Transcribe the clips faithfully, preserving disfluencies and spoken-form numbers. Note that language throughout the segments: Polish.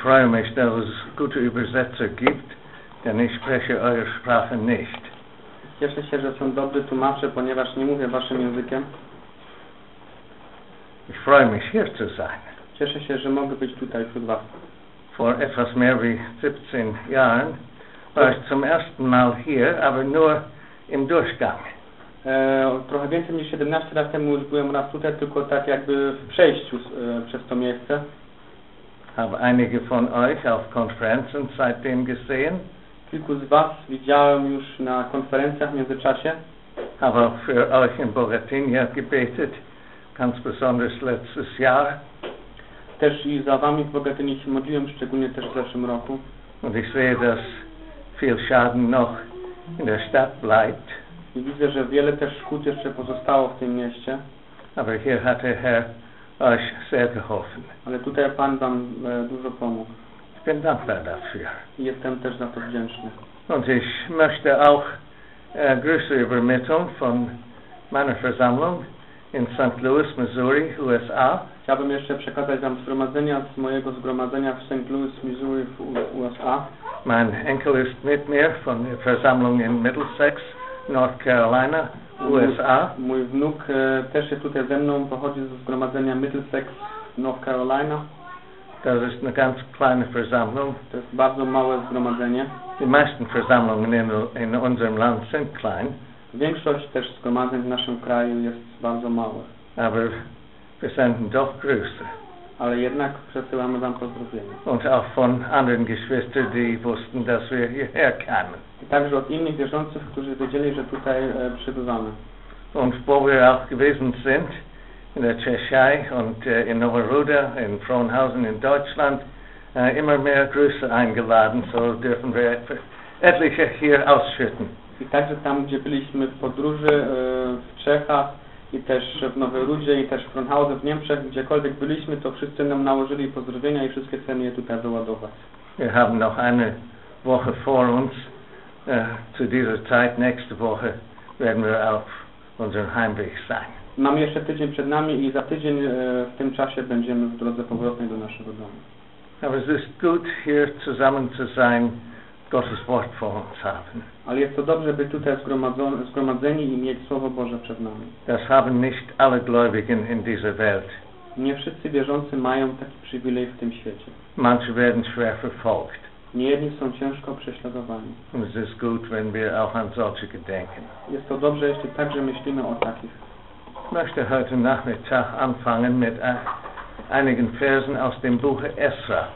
freue mich, dass es gute Übersetzer gibt, denn ich spreche eure Sprache nicht. Cieszę się, że są dobrzy tłumacze, ponieważ nie mówię waszym językiem. Ich freue mich, hier zu sein. Cieszę się, że mogę być tutaj wśród was. Vor etwas mehr wie siebzehn Jahren war ich zum ersten Mal hier, aber nur im Durchgang. E, trochę więcej niż siedemnaście lat temu już byłem raz tutaj, tylko tak jakby w przejściu e, przez to miejsce. Habe einige von euch auf Konferenzen seitdem gesehen. Kilku z was widziałem już na konferencjach w międzyczasie. Habe auch für euch in Bogatynia gebetet, ganz besonders letztes Jahr. Też i za wami w Bogatyni się modliłem, szczególnie też w zeszłym roku. Und ich sehe, dass viel Schaden noch in der Stadt bleibt. I widzę, że wiele też szkód jeszcze pozostało w tym mieście. Aber hier hat der Herr euch sehr geholfen. Ale tutaj Pan wam e, dużo pomógł. Ich bin dankbar dafür. I jestem też za to wdzięczny. Und ich möchte auch äh, Grüße übermitteln von meiner Versammlung in Saint Louis, Missouri, U S A. Chciałbym jeszcze przekazać wam zgromadzenia z mojego zgromadzenia w Saint Louis, Missouri w U S A. Mein Enkel ist mit mir von der Versammlung in Middlesex, North Carolina, U S A. Mój, mój wnuk e, też jest tutaj ze mną, pochodzi ze zgromadzenia Middlesex, North Carolina. Das ist eine ganz kleine Versammlung. To jest bardzo małe zgromadzenie. Die meisten Versammlungen in, in unserem Land sind klein. Większość też zgromadzeń w naszym kraju jest bardzo małe. Aber wir senden doch Grüße. Ale jednak przesyłamy wam pozdrowienia. Und auch von anderen Geschwistern, die wussten, dass wir hierher kamen. I także od innych wierzących, którzy wiedzieli, że tutaj e, przybywamy. Und wo wir auch gewesen sind, in der Tschechei und äh, in Nowa Ruda, in Frohnhausen in Deutschland, äh, immer mehr Grüße eingeladen, so dürfen wir etliche hier ausschütten. I także tam, gdzie byliśmy w podróży e, w Czechach i też w Nowej Rudzie i też w Frohnhausen w Niemczech, gdziekolwiek byliśmy, to wszyscy nam nałożyli pozdrowienia i wszystkie chcemy je tutaj wyładować. Wir haben noch eine Woche vor uns. Äh, zu dieser Zeit, nächste Woche, werden wir auf unserem Heimweg sein. Mamy jeszcze tydzień przed nami i za tydzień e, w tym czasie będziemy w drodze powrotnej do naszego domu. Aber es ist gut, hier zusammen zu sein, Gottes Wort vor uns haben. Ale jest to dobrze być tutaj zgromadzeni i mieć Słowo Boże przed nami. Das haben nicht alle Gläubigen in dieser Welt. Nie wszyscy wierzący mają taki przywilej w tym świecie. Manche werden schwer verfolgt. Niejedni są ciężko prześladowani. Und es ist gut, wenn wir auch an solche gedenken. Jest to dobrze, jeśli także myślimy o takich. Ich möchte heute Nachmittag anfangen mit einigen Versen aus dem Buche Esra.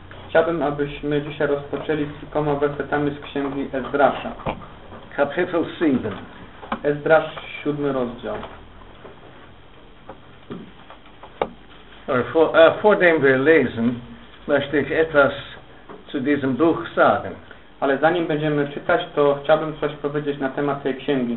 Chciałbym, abyśmy dzisiaj rozpoczęli z kilkoma wersetami z księgi Ezdrasza. Kapitel sieben. Ezdrasz, siódmy rozdział. Vor, äh, vor dem wir lesen, möchte ich etwas zu diesem Buch sagen. Ale zanim będziemy czytać, to chciałbym coś powiedzieć na temat tej księgi.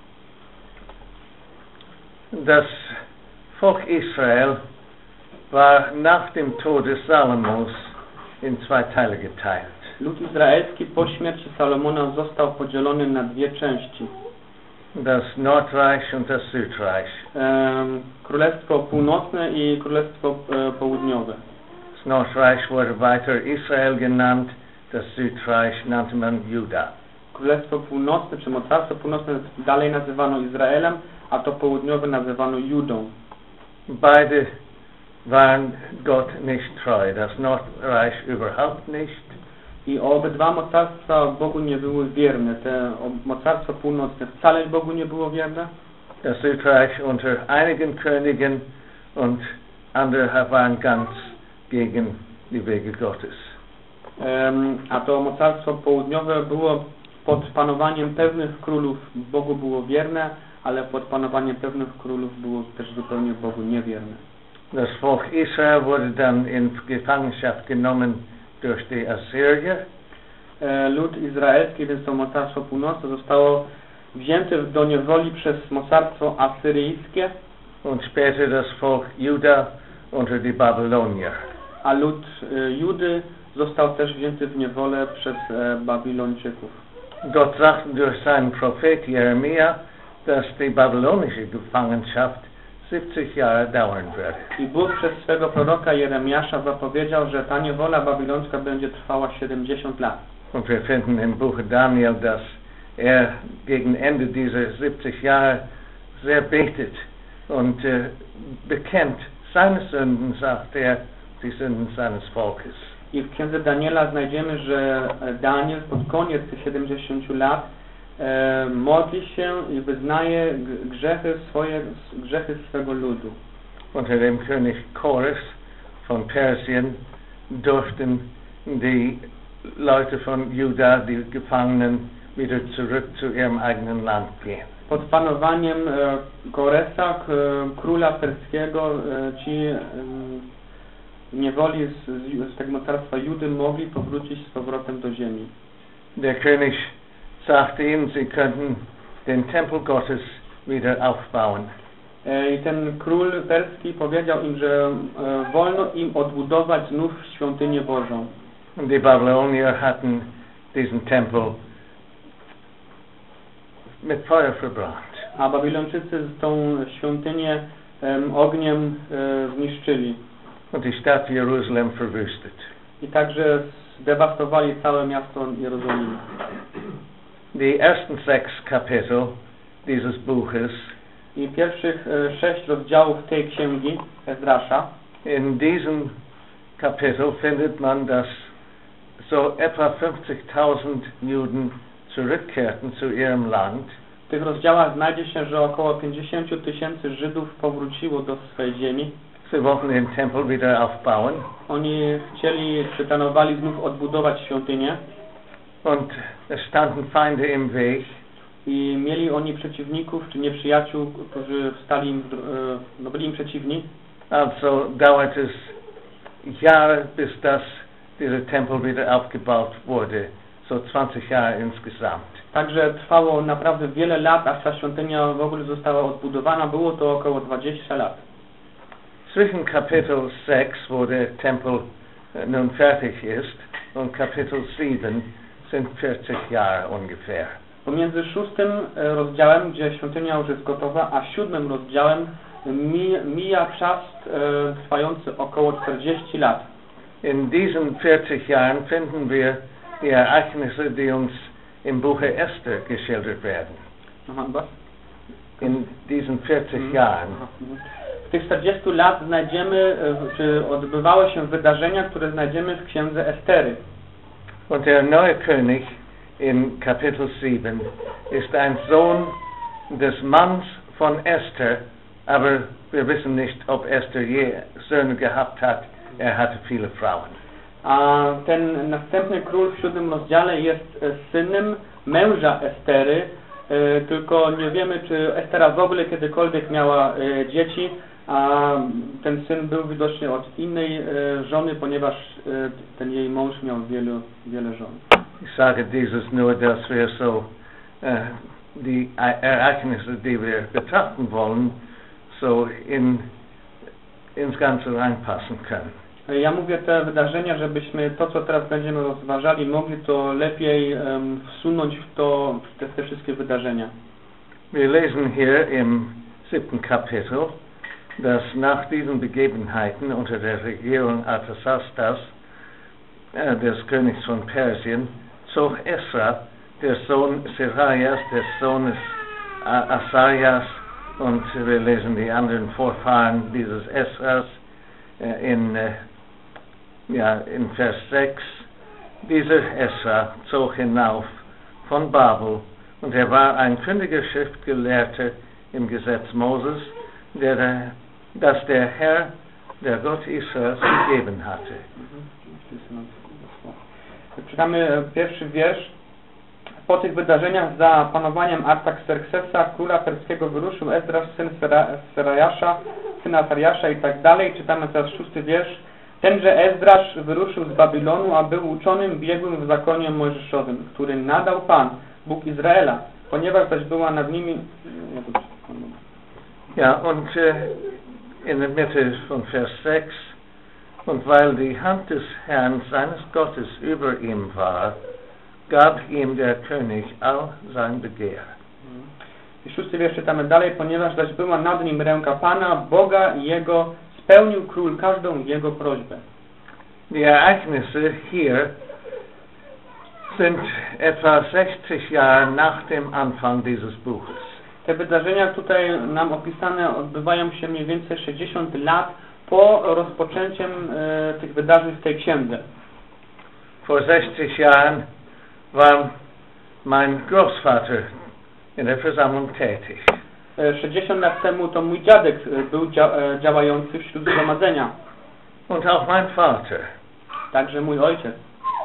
Das Volk Israel war nach dem Tode Salomos in zwei Teile geteilt. Lud izraelski po śmierci Salomona został podzielony na dwie części. Das Nordreich und das Südreich. Um, Królestwo Północne i Królestwo e, Południowe. Das Nordreich wurde weiter Israel genannt, das Südreich nannte man Juda. Królestwo Północne, czy Mocarstwo Północne dalej nazywano Izraelem, a to Południowe nazywano Judą. Beide waren Gott nicht treu, das Nordreich überhaupt nicht. I obydwa mocarstwa Bogu nie były wierne. Te mocarstwo północne wcale Bogu nie było wierne. Das Südreich unter einigen Königen und andere waren ganz gegen die Wege Gottes. Um, a to mocarstwo południowe było pod panowaniem pewnych królów Bogu było wierne, ale pod panowaniem pewnych królów było też zupełnie Bogu niewierne. Das Volk Israel wurde dann in Gefangenschaft genommen durch die Assyrier. E, lud izraelski, więc to mocarstwo północne, zostało wzięte do niewoli przez mocarstwo asyryjskie. Und später das Volk Juda unter die Babylonier. A lud e, Judy został też wzięty w niewolę przez e, Babilończyków. Gott sagte durch seinen Prophet Jeremia, dass die babylonische Gefangenschaft siebzig Jahre dauern würde. I Bóg przez swego proroka Jeremiasza zapowiedział, że ta niewola babilońska będzie trwała siedemdziesiąt lat. Und wir finden im Buch Daniel, dass er gegen Ende dieser siebzig Jahre sehr betet und äh, bekennt seine Sünden, sagt er, die Sünden seines Volkes. I w księdze Daniela znajdziemy, że Daniel pod koniec tych siedemdziesięciu lat e, modli się i wyznaje grzechy swoje, grzechy swego ludu. Unter dem König Kores von Persien durften die Leute von Juda, die Gefangenen, wieder zurück zu ihrem eigenen Land gehen. Pod panowaniem e, Koresa, k, króla perskiego, e, ci e, niewoli z, z, z tego mocarstwa Judy mogli powrócić z powrotem do ziemi. Der König sagte ihnen, sie könnten den Tempel Gottes wieder aufbauen. E, I ten król perski powiedział im, że e, wolno im odbudować znów świątynię Bożą. Und die Babylonier hatten diesen Tempel mit Feuer verbrannt. A Babilończycy tą świątynię um, ogniem e, zniszczyli. Und die Stadt Jerusalem verwüstet. I także zdewastowali całe miasto Jerozolimy. Die ersten sechs Kapitel dieses Buches, I pierwszych e, sześć rozdziałów tej księgi Ezrasza, in diesem Kapitel findet man, dass so etwa fünfzigtausend Juden zurückkehrten zu ihrem Land. W tych rozdziałach znajdzie się, że około pięćdziesiąt tysięcy Żydów powróciło do swej ziemi. Sie wollten den Tempel wieder aufbauen. Oni chcieli, czy planowali znów odbudować świątynię. Und es standen Feinde im Weg. I mieli oni przeciwników, czy nieprzyjaciół, którzy stali im, no byli im przeciwni. Also dauert es Jahre, bis das dieser Tempel wieder aufgebaut wurde. So zwanzig Jahre insgesamt. Także trwało naprawdę wiele lat, aż ta świątynia w ogóle została odbudowana. Było to około dwadzieścia lat. Zwischen Kapitel sechs, wo der Tempel nun fertig ist, und Kapitel sieben sind vierzig Jahre ungefähr. Pomiędzy szóstym rozdziałem, gdzie świątynia już jest gotowa, a siódmym rozdziałem mija, mija czas e, trwający około czterdzieści lat. In diesen vierzig Jahren finden wir die Ereignisse, die uns im Buche Esther geschildert werden. Aha, was? In diesen vierzig Mhm. Jahren. W tych czterdziestu lat znajdziemy, czy odbywały się wydarzenia, które znajdziemy w księdze Estery. Und der neue König in Kapitel sieben ist ein Sohn des Manns von Esther, aber wir wissen nicht, ob Esther je Söhne gehabt hat. Er hatte viele Frauen. A ten następny król w siódmym rozdziale jest synem męża Estery, e, tylko nie wiemy, czy Estera w ogóle kiedykolwiek miała e, dzieci, a ten syn był widocznie od innej e, żony, ponieważ e, ten jej mąż miał wielu, wiele żon. Ich sage dieses nur, dass wir so äh, die Ereignisse, die wir betrachten wollen, so in, ins Ganze reinpassen können. Ja mówię te wydarzenia, żebyśmy to, co teraz będziemy rozważali, mogli to lepiej um, wsunąć w to, w te, te wszystkie wydarzenia. Wir lesen hier im siebten Kapitel, dass nach diesen Begebenheiten unter der Regierung Artasastas, äh, des Königs von Persien, zog Esra, der Sohn Seraias, des Sohnes Asarias, und wir lesen die anderen Vorfahren dieses Esras äh, in, äh, ja, in Vers sechs. Dieser Esra zog hinauf von Babel, und er war ein kundiger Schriftgelehrter im Gesetz Moses, der, der, das der Herr, der Gott Israels, gegeben hatte. Czytamy pierwszy wiersz. Po tych wydarzeniach za panowaniem Artaxerxesa, króla perskiego, wyruszył Ezdrasz, syn Serajasza, syn Asariasza i tak dalej. Czytamy teraz szósty wiersz. Tenże Ezdrasz wyruszył z Babilonu, a był uczonym biegłym w zakonie mojżeszowym, który nadał Pan, Bóg Izraela, ponieważ zaś była nad nimi... Ja, und äh, in der Mitte von Vers sechs, und weil die Hand des Herrn seines Gottes über ihm war, gab ihm der König all sein Begehr. I szósty wiersz czytamy dalej, ponieważ zaś była nad nim ręka Pana, Boga i Jego, spełnił król każdą Jego prośbę. Die Ereignisse hier sind etwa sechzig Jahre nach dem Anfang dieses Buches. Te wydarzenia tutaj nam opisane odbywają się mniej więcej sześćdziesiąt lat po rozpoczęciem e, tych wydarzeń w tej księdze. Vor sechzig Jahren war mein Großvater in der Versammlung tätig. E, sześćdziesiąt lat temu to mój dziadek był dzia e, działający wśród zgromadzenia. Und auch mein Vater. Także mój ojciec.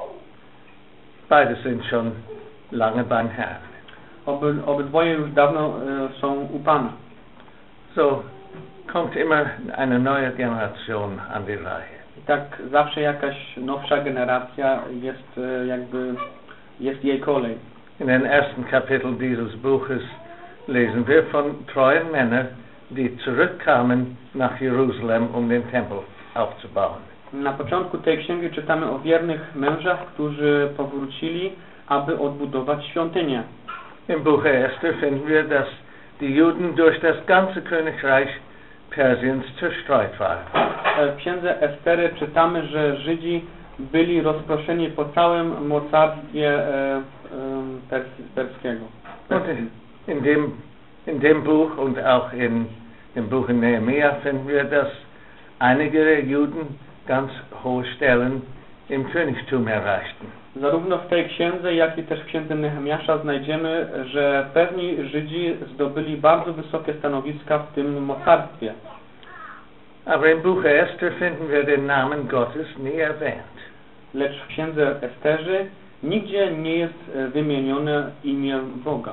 Beide sind schon lange beim Herrn. Oby, obydwoje już dawno e, są u Pana. So kommt immer eine neue Generation an die Reihe. I tak zawsze jakaś nowsza generacja jest e, jakby, jest jej kolej. In den ersten Kapitel dieses Buches lesen wir von treuen Männern, die zurückkamen nach Jerusalem, um den Tempel aufzubauen. Na początku tej księgi czytamy o wiernych mężach, którzy powrócili, aby odbudować świątynię. Im Buche Esther finden wir, dass die Juden durch das ganze Königreich Persiens zerstreut waren. W księdze Estery czytamy, że Żydzi byli rozproszeni po całym mocarstwie e, e, pers perskiego. Und in dem, in dem Buch und auch in dem Buch in Nehemiah finden wir, dass einige Juden ganz hohe Stellen im Königtum erreichten. Zarówno w tej księdze, jak i też w księdze Nehemiasza znajdziemy, że pewni Żydzi zdobyli bardzo wysokie stanowiska w tym mocarstwie. Aber im Buche Esther finden wir den Namen Gottes nie erwähnt. Lecz w księdze Esterzy nigdzie nie jest wymienione imię Boga.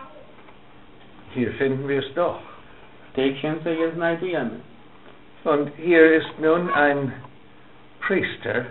Hier finden wir es doch. W tej księdze je znajdujemy. Und hier ist nun ein Priester.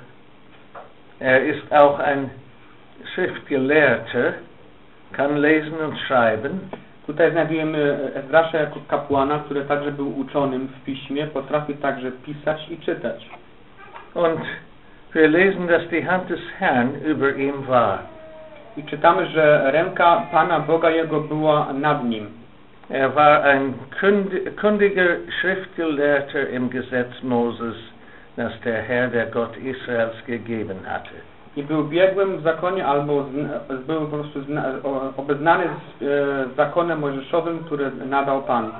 Er ist auch ein Schriftgelehrter, kann lesen und schreiben. Tutaj znajdujemy Ezdrasza jako kapłana, który także był uczonym w piśmie, potrafi także pisać i czytać. Und wir lesen, dass die Hand des Herrn über ihm war. I czytamy, że ręka Pana Boga Jego była nad nim. Er war ein kundiger Schriftgelehrter im Gesetz Moses, das der Herr, der Gott Israels, gegeben hatte. I był biegłym w zakonie, albo z, był po prostu zna, obeznany z e, zakonem mojżeszowym, który nadał Pan.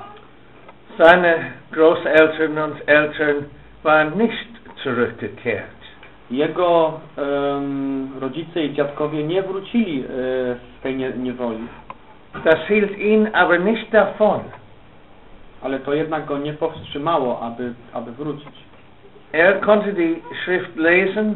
Seine Großeltern und Eltern waren nicht zurückgekehrt. Jego um, rodzice i dziadkowie nie wrócili e, z tej nie, niewoli. Das hielt ihn aber nicht davon. Ale to jednak go nie powstrzymało, aby, aby wrócić. Er konnte die Schrift lesen,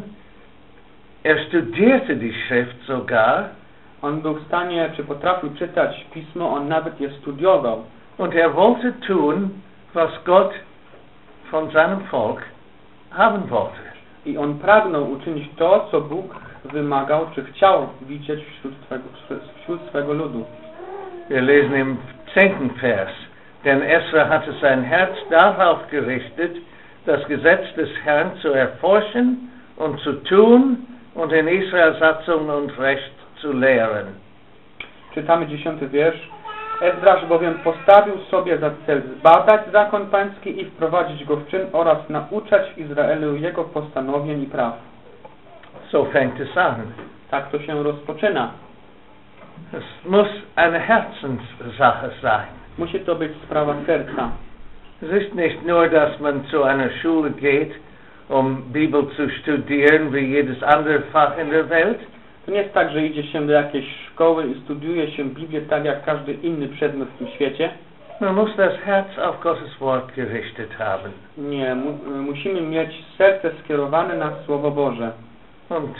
er studierte die Schrift sogar. On był w stanie, czy potrafił czytać Pismo, on nawet je studiował. Und er wollte tun, was Gott von seinem Volk haben wollte. I on pragnął uczynić to, co Bóg wymagał, czy chciał widzieć wśród swego, wśród swego ludu. Wir lesen im zehnten Vers, denn Esra hatte sein Herz darauf gerichtet, das Gesetz des Herrn zu erforschen und zu tun und in Israel Satzung und Recht zu lehren. Czytamy dziesiąty wiersz. Ezdrasz bowiem postawił sobie za cel zbadać zakon pański i wprowadzić go w czyn oraz nauczać Izraelu jego postanowień i praw. So fängt es an. Tak to się rozpoczyna. Es muss eine Herzenssache sein. Musi to być sprawa serca. Es ist nicht nur, dass man zu einer Schule geht, um Bibel zu studieren, wie jedes andere Fach in der Welt. To nie jest tak, że idzie się do jakiejś szkoły i studiuje się Biblię tak jak każdy inny przedmiot w tym świecie. Man muss das Herz auf Gottes Wort gerichtet haben. Nie, mu, musimy mieć serce skierowane na Słowo Boże. Und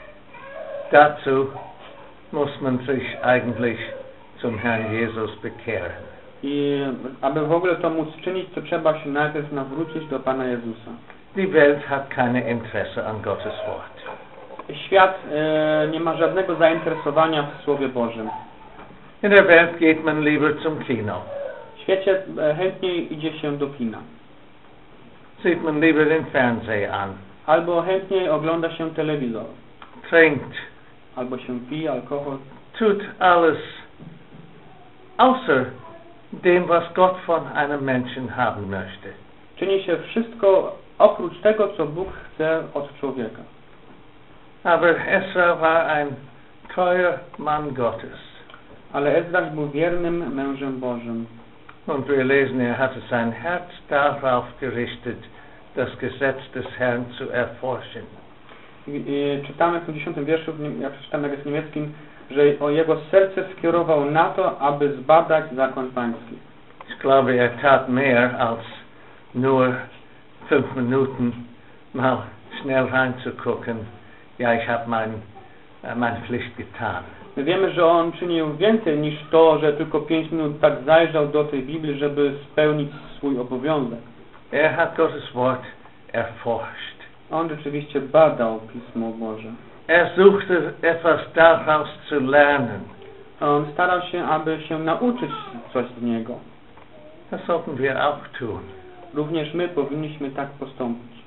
dazu muss man sich eigentlich zum Herrn Jesus bekehren. I aby w ogóle to móc czynić, to trzeba się najpierw nawrócić do Pana Jezusa. Die Welt hat keine Interesse an Gottes Wort. Świat e, nie ma żadnego zainteresowania w Słowie Bożym. In der Welt geht man lieber zum Kino. W świecie e, chętniej idzie się do kina. Sieht man lieber den Fernseher an. Albo chętniej ogląda się telewizor. Trinkt. Albo się pije alkohol. Tut alles, außer dem, was Gott von einem Menschen haben möchte. Czyni się wszystko oprócz tego, co Bóg chce od człowieka. Aber Esra war ein treuer Mann Gottes. Ale Ezdrasz był wiernym mężem Bożym. Und wir lesen, er hatte sein Herz darauf gerichtet, das Gesetz des Herrn zu erforschen. I, i, czytamy w tym dziesiątym wierszu, jak przeczytam jak jest w niemieckim, że o jego serce skierował na to, aby zbadać zakon pański. Ich glaube, er tat mehr als nur fünf Minuten mal schnell reinzugucken. Ja, ich habe mein, meine Pflicht getan. My wiemy, że on czynił więcej niż to, że tylko pięć minut tak zajrzał do tej Biblii, żeby spełnić swój obowiązek. Er hat Gottes Wort erforscht. On rzeczywiście badał Pismo Boże. Er suchte etwas daraus zu lernen. On starał się, aby się nauczyć coś z niego. Das sollten wir auch tun. Również my powinniśmy tak postąpić.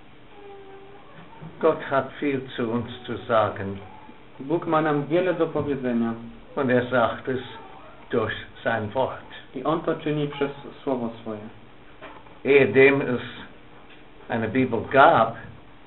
Gott hat viel zu uns zu sagen. Bóg ma nam wiele do powiedzenia. Und er sagt es durch sein Wort. I On to czyni przez Słowo swoje. Ehedem es eine Bibel gab,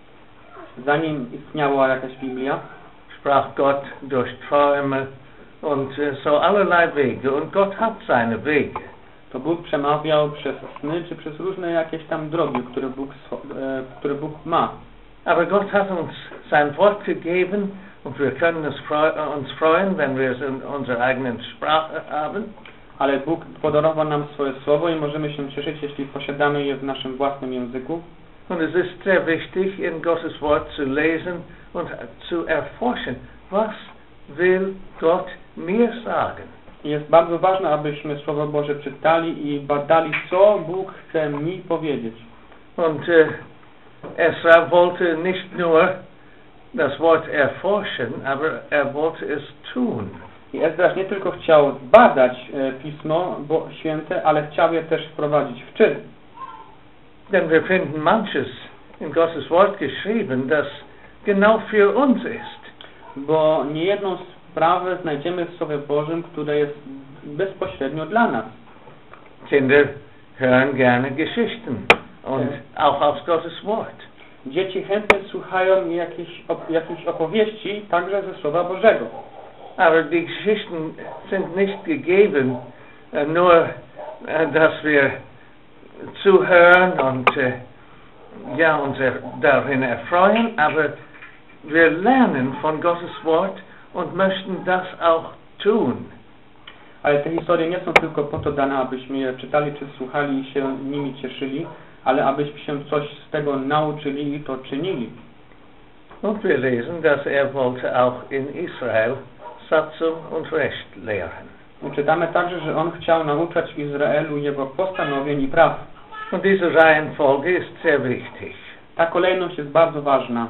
zanim istniała jakaś Biblia, sprach Gott durch Träume und so allerlei Wege. Und Gott hat seine Wege. To Bóg przemawiał przez sny, czy przez różne jakieś tam drogi, które Bóg, e, które Bóg ma. Aber Gott hat uns sein Wort gegeben und wir können uns, freu uns freuen, wenn wir es in unserer eigenen Sprache haben. Ale Bóg podarował nam swoje słowo i możemy się cieszyć, jeśli posiadamy je w naszym własnym języku. Und es ist sehr wichtig, in Gottes Wort zu lesen und zu erforschen. Was will Gott mir sagen? Jest bardzo ważne, abyśmy Słowo Boże czytali i badali, co Bóg chce mi powiedzieć. Und äh, Esra wollte nicht nur das Wort erforschen, aber er wollte es tun. I Ezdrasz nie tylko chciał badać e, Pismo bo, Święte, ale chciał je też wprowadzić w czyn. Denn wir finden manches in Gottes Wort geschrieben, das genau für uns ist. Bo niejedną sprawę znajdziemy w Słowie Bożym, które jest bezpośrednio dla nas. Kinder hören gerne Geschichten und auch aus Gottes Wort. Dzieci chętnie słuchają jakichś op jakichś opowieści, także ze Słowa Bożego. Aber die Geschichten sind nicht gegeben, uh, nur uh, dass wir zuhören und uh, ja, uns er darin erfreuen, aber wir lernen von Gottes Wort und möchten das auch tun. Ale te historie nie są tylko po to dane, abyśmy je czytali czy słuchali i się nimi cieszyli, ale abyśmy się coś z tego nauczyli i to czynili. Und wir lesen, dass er wollte auch in Israel Satzung und Recht lehren. Czytamy także, że on chciał nauczać w Izraelu jego postanowień i praw. Und diese Reihenfolge ist sehr wichtig. Ta kolejność jest bardzo ważna.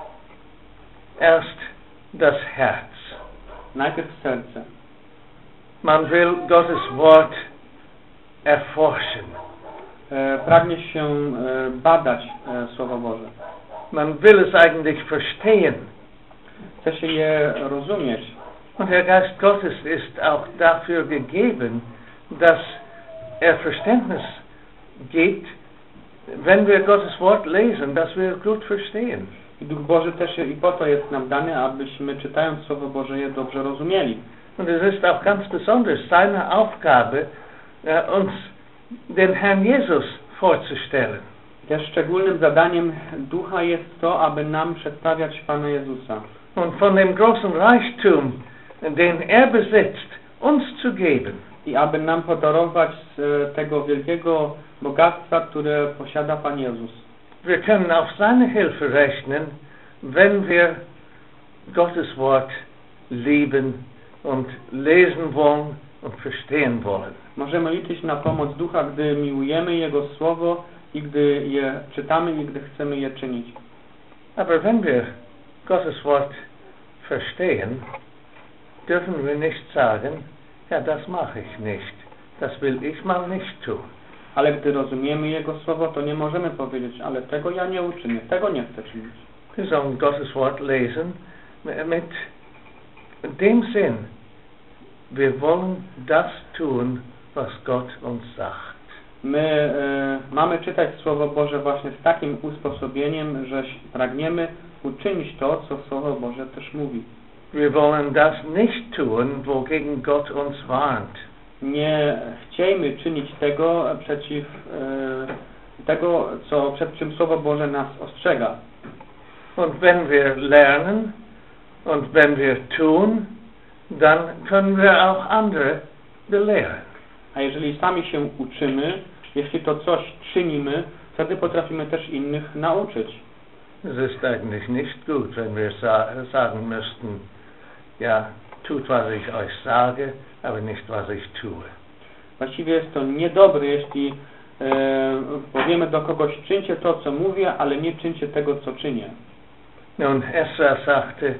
Erst das Herz. Najpierw serce. Man will Gottes Wort erforschen. E, pragnie się e, badać e, Słowo Boże. Man will es eigentlich verstehen. Chce się je rozumieć. Und der Geist Gottes ist auch dafür gegeben, dass er Verständnis gibt, wenn wir Gottes Wort lesen, dass wir gut verstehen. I Duch Boży też i po to jest nam dany, abyśmy czytając Słowo Boże je dobrze rozumieli. Und es ist auch ganz besonders seine Aufgabe, uns den Herrn Jesus vorzustellen. Też szczególnym zadaniem Ducha jest to, aby nam przedstawiać Pana Jezusa. Und von dem großen Reichtum, den er besitzt, uns zu geben. I aby nam podarować z tego wielkiego bogactwa, które posiada Pan Jezus. Wir können auf seine Hilfe rechnen, wenn wir Gottes Wort lieben und lesen wollen und verstehen wollen. Możemy liczyć na pomoc Ducha, gdy miłujemy Jego Słowo i gdy je czytamy i gdy chcemy je czynić. Aber wenn wir Gottes Wort verstehen, dürfen wir nicht sagen, ja, das mache ich nicht, das will ich mal nicht tun. Ale gdy rozumiemy Jego Słowo, to nie możemy powiedzieć, ale tego ja nie uczynię, tego nie chcę czynić. Wir sollen Gottes Wort lesen mit dem Sinn, wir wollen das tun, was Gott uns sagt. My e, mamy czytać Słowo Boże właśnie z takim usposobieniem, że pragniemy uczynić to, co Słowo Boże też mówi. Wir wollen das nicht tun, wogegen Gott uns warnt. Nie chciejmy czynić tego przeciw e, tego, co, przed czym Słowo Boże nas ostrzega. Und wenn wir lernen und wenn wir tun, dann können wir auch andere belehren. A jeżeli sami się uczymy, jeśli to coś czynimy, wtedy potrafimy też innych nauczyć. Es ist eigentlich nicht gut, wenn wir sa sagen müssten, ja, tut, was ich euch sage, aber nicht, was ich tue. Właściwie jest to niedobre, jeśli e, powiemy do kogoś, czyńcie to, co mówię, ale nie czyńcie tego, co czynię. Nun, Esra sagte,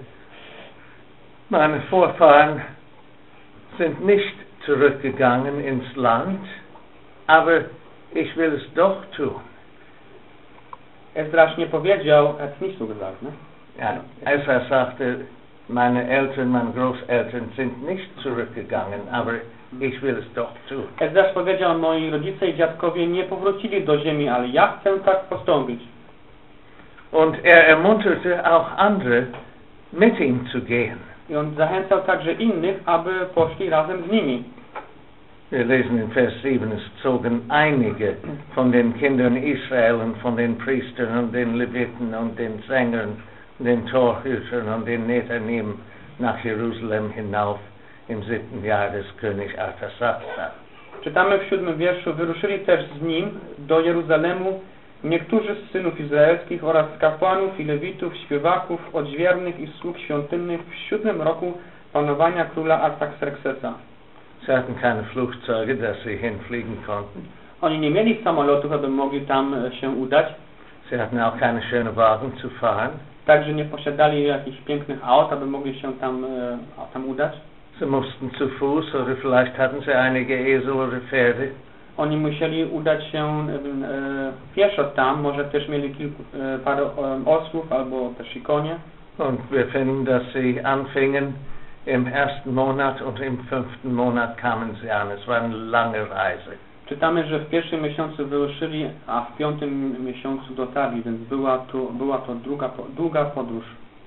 meine Vorfahren sind nicht zurückgegangen ins Land, aber ich will es doch tun. Ezdrasz nie powiedział, hat nicht so gesagt, ne? Ja, Esra sagte, meine Eltern, meine Großeltern sind nicht zurückgegangen, aber ich will es doch tun. Ezdrasz powiedział, moi rodzice i dziadkowie nie powrócili do ziemi, ale ja chcę tak postąpić. Und er ermunterte auch andere, mit ihm zu gehen. I on zachęcał także innych, aby poszli razem z nimi. Wir lesen in Vers sieben, es zogen einige von den Kindern Israel und von den Priestern und den Leviten und den Sängern, den Torhütern und den Nethanim nach Jerusalem hinauf im siebten Jahr des Königs Artasasta. Czytamy w siódmym wierszu, wyruszyli też z nim do Jeruzalemu niektórzy z synów izraelskich oraz z kapłanów i lewitów, śpiewaków, odźwiernych i sług świątynnych w siódmym roku panowania króla Artaxerxesa. Sie hatten keine Flugzeuge, dass sie hinfliegen konnten. Oni nie mieli samolotów, aby mogli tam się udać. Sie hatten auch keine schönen Wagen zu fahren. Także nie posiadali jakichś pięknych aut, aby mogli się tam, tam udać. Sie mussten zu Fuß oder vielleicht hatten sie einige Esel oder Pferde. Oni musieli udać się e, pieszo tam, może też mieli kilku, e, parę e, osłów albo też i konie. Und wir finden, dass sie anfingen im ersten Monat und im fünften Monat kamen sie an. Es war eine lange Reise. Czytamy, że w pierwszym miesiącu wyruszyli, a w piątym miesiącu dotarli, więc była to, była to długa, długa podróż.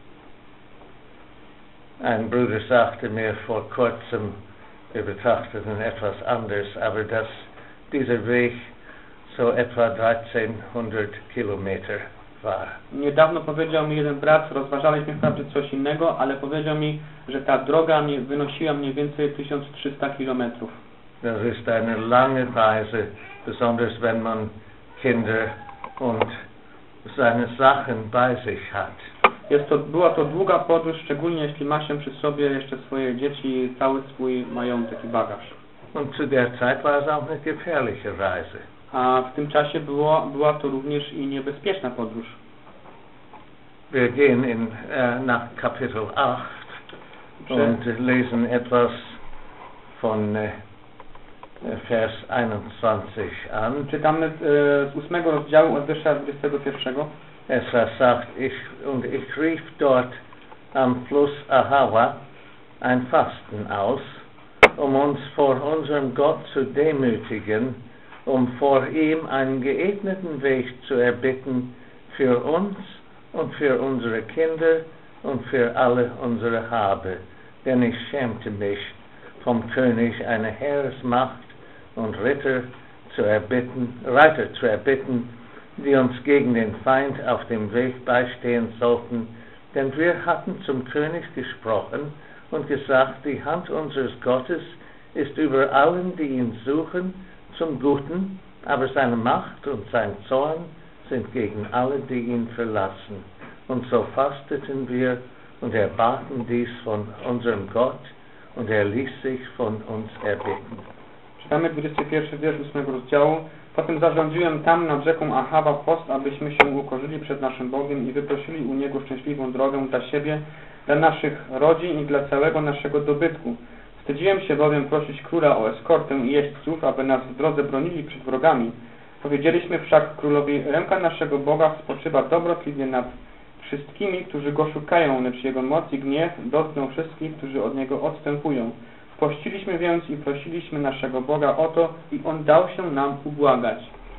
Ein Bruder sagte mir vor kurzem, wir betrachteten etwas anders, aber dass dieser Weg so etwa dreizehnhundert Kilometer war. Niedawno powiedział mi jeden brat, rozważaliśmy wprawdzie coś innego, ale powiedział mi, że ta droga wynosiła mniej więcej tysiąc trzysta kilometrów. Das ist eine lange Reise, besonders wenn man Kinder und seine Sachen bei sich hat. Jest to, była to długa podróż, szczególnie jeśli ma się przy sobie jeszcze swoje dzieci i cały swój majątek i bagaż. Und zu der Zeit war es auch eine gefährliche Reise. A w tym czasie było, była to również i niebezpieczna podróż. Wir gehen in, äh, nach Kapitel acht und lesen etwas von äh, Vers einundzwanzig an. Czytamy e, z ósmego rozdziału od wiersza dwudziestego pierwszego. Esra sagt, ich, und ich rief dort am Fluss Ahava ein Fasten aus, um uns vor unserem Gott zu demütigen, um vor ihm einen geebneten Weg zu erbitten für uns und für unsere Kinder und für alle unsere Habe. Denn ich schämte mich, vom König eine Heeresmacht und Ritter zu erbitten, Reiter zu erbitten, die uns gegen den Feind auf dem Weg beistehen sollten, denn wir hatten zum König gesprochen und gesagt, die Hand unseres Gottes ist über allen, die ihn suchen, zum Guten, aber seine Macht und sein Zorn sind gegen alle, die ihn verlassen. Und so fasteten wir und erbaten dies von unserem Gott, und er ließ sich von uns erbitten. Czytamy dwudziesty pierwszy wiersz ósmego rozdziału. Potem zarządziłem tam nad rzeką Ahava post, abyśmy się ukorzyli przed naszym Bogiem i wyprosili u Niego szczęśliwą drogę dla siebie, dla naszych rodzin i dla całego naszego dobytku. Wstydziłem się bowiem prosić króla o eskortę i jeźdźców, aby nas w drodze bronili przed wrogami. Powiedzieliśmy wszak królowi, ręka naszego Boga spoczywa dobrotliwie nad wszystkimi, którzy Go szukają, lecz Jego moc i gniew dotkną wszystkich, którzy od Niego odstępują. W Pościliśmy więc i prosiliśmy naszego Boga o to i On dał się nam ubłagać.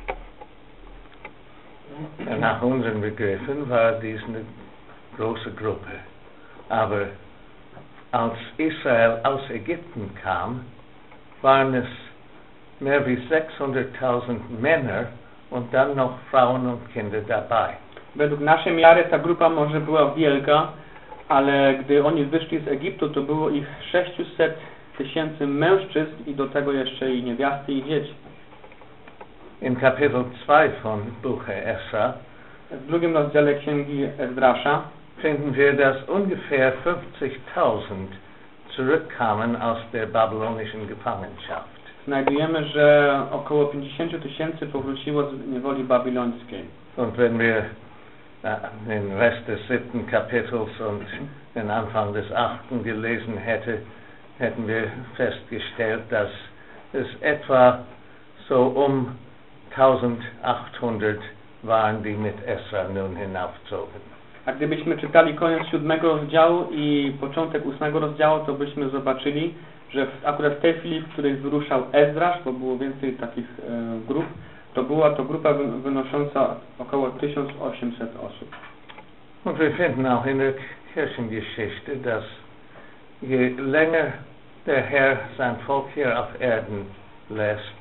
Nach unseren Begriffen war dies eine große Gruppe. Aber als Israel aus Ägypten kam, waren es mehr wie sechshunderttausend Männer und dann noch Frauen und Kinder dabei. Według naszej miary ta grupa może była wielka, ale gdy oni wyszli z Egiptu, to było ich sześćset tysięcy mężczyzn i do tego jeszcze i niewiasty i dzieci. In Kapitel zwei von Buche Esra W drugim rozdziale Księgi Ezdrasza finden wir, dass ungefähr fünfzigtausend zurückkamen aus der babylonischen Gefangenschaft. znajdujemy, że około pięćdziesiąt tysięcy powróciło z niewoli babilońskiej. Und wenn wir uh, den Rest des siebten Kapitels und den Anfang des achten gelesen hätte, hätten wir festgestellt, dass es etwa so um eintausendachthundert waren, die mit Esra nun hinaufzogen. A gdybyśmy czytali koniec siódmego rozdziału i początek ósmego rozdziału, to byśmy zobaczyli, że w, akurat w tej chwili, w której wyruszał Ezdrasz, bo było więcej takich e, grup, to była to grupa wy, wynosząca około tysiąc osiemset osób. Und wir finden auch in der Kirchengeschichte, dass je länger der Herr sein Volk hier auf Erden lässt,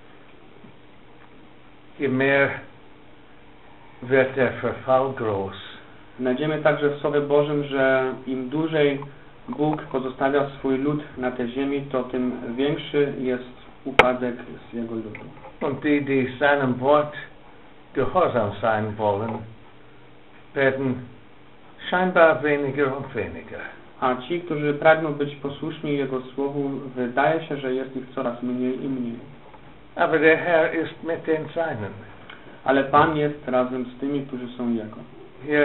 je mehr wird der Verfall groß. Znajdziemy także w Słowie Bożym, że im dłużej Bóg pozostawia swój lud na tej ziemi, to tym większy jest upadek z jego ludu. Und die, die seinem Wort gehorsam sein wollen, werden scheinbar weniger und weniger. A ci, którzy pragną być posłuszni Jego Słowu, wydaje się, że jest ich coraz mniej i mniej. Aber der Herr ist mit den Seinen. Ale Pan jest razem z tymi, którzy są Jego. Hier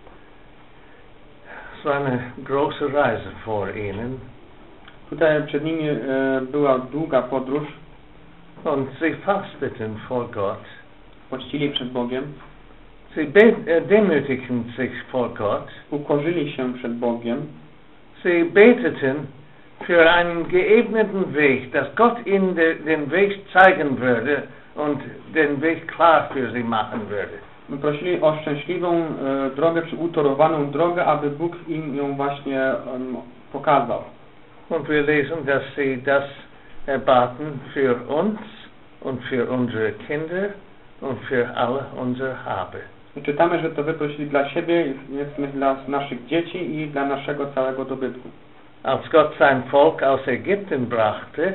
es war eine große Reise vor ihnen. Tutaj przed nimi e, była długa podróż. Und sie fasteten vor Gott. Pościli przed Bogiem. Sie demütigten sich vor Gott. Ukorzyli się przed Bogiem. Sie beteten für einen geebneten Weg, dass Gott ihnen de, den Weg zeigen würde und den Weg klar für sie machen würde. Prosili o szczęśliwą e, drogę, czy utorowaną drogę, aby Bóg im ją właśnie um, pokazał. Und wir lesen, dass sie das erbaten für uns und für unsere Kinder und für alle unsere Habe. I czytamy, że to wyprosili dla siebie, jest dla naszych dzieci i dla naszego całego dobytku. Als Gott sein Volk aus Ägypten brachte,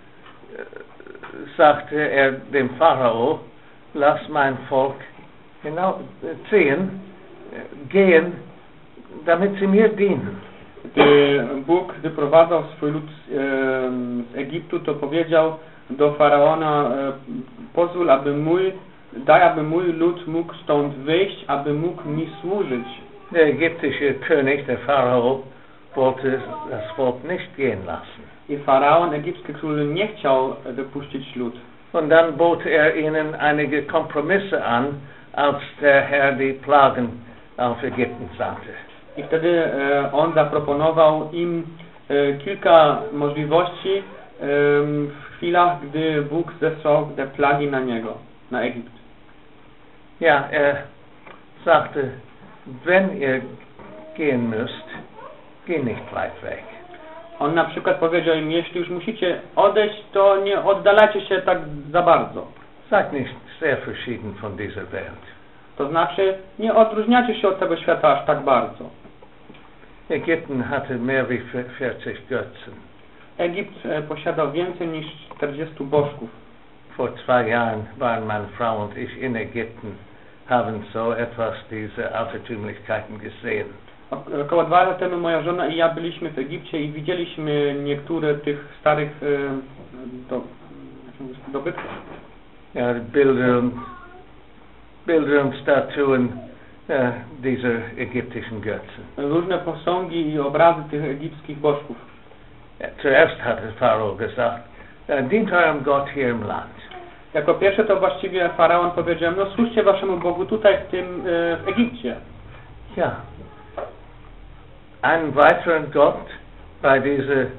sagte er dem Pharao, lass mein Volk hinausziehen, gehen, damit sie mir dienen. Gdy Bóg wyprowadzał swój lud e, z Egiptu, to powiedział do Faraona, e, pozwól, aby mój, daj, aby mój lud mógł stąd wyjść, aby mógł mi służyć. Der ägyptische König, der Pharao, wollte das Volk nicht gehen lassen. I Faraon, egipski król, nie chciał wypuścić lud. Und dann bot er ihnen einige Kompromisse an, als der Herr die Plagen auf Ägypten sandte. I wtedy e, on zaproponował im e, kilka możliwości e, w chwilach, gdy Bóg zesłał te plagi na niego, na Egipt. Ja, er sagte, wenn ihr gehen müsst, geh nicht weit weg. On na przykład powiedział im, jeśli już musicie odejść, to nie oddalacie się tak za bardzo. Seid nicht sehr verschieden von dieser Welt. To znaczy, nie odróżniacie się od tego świata aż tak bardzo. Ägypten hatte mehr wie vierzig Götzen. Egipt e, posiadał więcej niż czterdziestu bożków. Vor zwei Jahren waren meine Frau und ich in Ägypten, haben so etwas diese Altertümlichkeiten gesehen. O, około dwa lata temu moja żona i ja byliśmy w Egipcie i widzieliśmy niektóre tych starych e, do, dobytków. Ja, Bilder und, Bilder und Statuen uh, dieser ägyptischen Götzen. Różne posągi i obrazy tych egipskich bożków. Zuerst hatte Pharao gesagt, dient eurem Gott hier im Land. Jako pierwsze to właściwie Faraon powiedział, no służcie waszemu Bogu tutaj w tym, e, w Egipcie. Ja. Einen weiteren Gott bei dieser